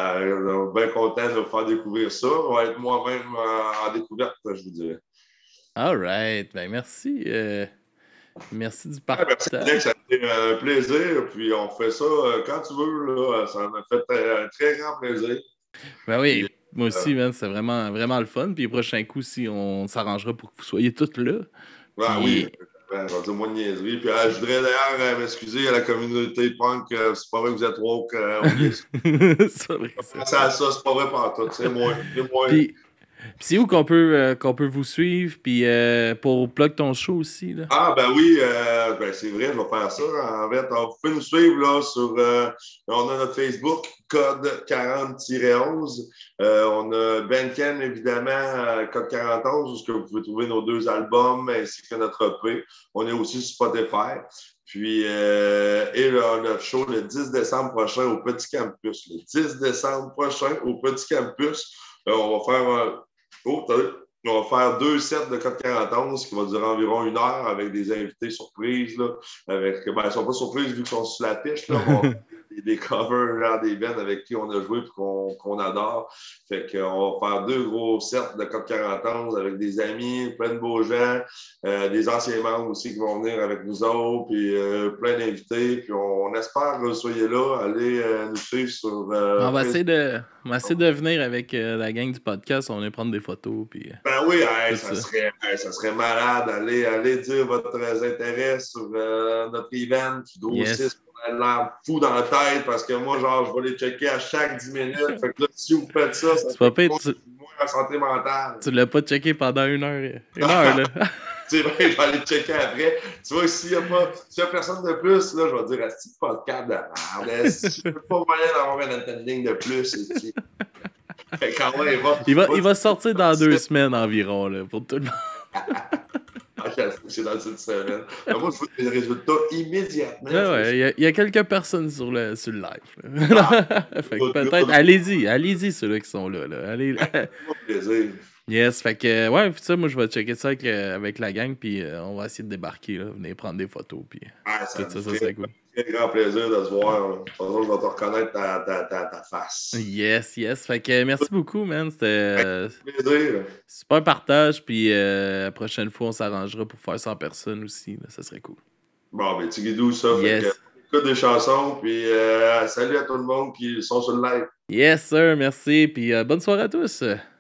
B: euh, bien content de vous faire découvrir ça. On va être moi-même euh, en découverte, je vous dirais.
A: All right. Ben, merci. Euh, merci du
B: Ah, merci,
A: partage.
B: Alex, ça a été un plaisir. Puis on fait ça euh, quand tu veux. Là. Ça m'a fait un très grand plaisir.
A: Ben oui,
B: Puis,
A: moi
B: euh,
A: aussi, man, c'est vraiment, vraiment le fun. Puis le prochain coup, si on s'arrangera pour que vous soyez tous là.
B: ah oui,
A: Puis.
B: ben, je vais dire moins de niaiserie. Puis euh, je voudrais d'ailleurs euh, m'excuser à la communauté punk. Euh, c'est pas vrai que vous êtes woke. Euh, oubliez ça.
A: C'est vrai, c'est
B: Pensez à ça, c'est pas vrai par tout. C'est moi. C'est moi.
A: Puis, puis c'est où qu'on peut, euh, qu'on peut vous suivre? Puis euh, pour plug ton show aussi, là.
B: Ah, ben oui, euh, ben c'est vrai, je vais faire ça. En fait, alors, vous pouvez nous suivre là, sur. Euh, on a notre Facebook, code quarante onze. Euh, on a Bandcamp, évidemment, euh, code quarante onze, où vous pouvez trouver nos deux albums ainsi que notre E P. On est aussi sur Spotify. Puis, euh, et là, notre show le dix décembre prochain au Petit Campus. Le dix décembre prochain au Petit Campus. Euh, on va faire. Euh, oh, t'as vu? On va faire deux sets de code quarante onze qui vont durer environ une heure avec des invités surprises. Là, avec, ben, ils ne sont pas surprises vu qu'ils sont sur la piste. Là, on des, des covers là, des bands avec qui on a joué et qu'on, qu'on adore. Fait qu'on va faire deux gros sets de code quarante onze avec des amis, plein de beaux gens, euh, des anciens membres aussi qui vont venir avec nous autres, puis euh, plein d'invités. Puis on, on espère que vous soyez là. Allez euh, nous suivre sur. Euh,
A: On va essayer de, on va essayer de venir avec euh, la gang du podcast. On va aller prendre des photos. Puis,
B: Ben oui, hey,
A: tout
B: ça,
A: ça.
B: serait, hey, ça serait malade. Allez, allez dire votre intérêt sur euh, notre event. Dossier,
A: Yes.
B: on a l'air fou dans la tête parce que moi, genre, je vais les checker à chaque dix minutes. Fait que là, si vous faites ça, ça
A: C'est
B: fait
A: pas pire,
B: moins,
A: tu,
B: moins la santé mentale.
A: tu l'as pas checké pendant une heure. Une heure, là.
B: C'est vrai, je vais aller le checker après. Tu vois, s'il n'y a, pas, s'il y a personne de plus, là, je vais dire, est-ce que pas de câble de merde? Si je peux pas moyen d'avoir un attending de plus, ici. Fait quand même, il va,
A: Il va,
B: va,
A: il va sortir dans deux semaines environ, là, pour tout le monde.
B: Ah, c'est dans une semaine. Mais moi, je veux des résultats immédiatement.
A: Ouais, ouais, il y, a, il y a quelques personnes sur le, sur le live. Ah, fait que peut-être, allez-y, allez-y, ceux-là qui sont là. là. Allez,
B: plaisir.
A: Yes, fait que, ouais, ça, moi, je vais checker ça avec, euh, avec la gang, puis euh, on va essayer de débarquer, là, venir prendre des photos, puis
B: ah, ça,
A: tout ça, ça serait cool.
B: C'est un grand plaisir de se voir. De toute façon, je vais te reconnaître ta, ta, ta, ta face.
A: Yes, yes, fait que merci beaucoup, man, c'était euh,
B: plaisir.
A: super partage, puis euh, la prochaine fois, on s'arrangera pour faire ça en personne aussi, là, ça serait cool.
B: Bon, ben, tu guidou ça,
A: yes.
B: fait que, écoute des chansons, puis euh, salut à tout le monde qui sont sur le live.
A: Yes, sir, merci, puis euh, bonne soirée à tous.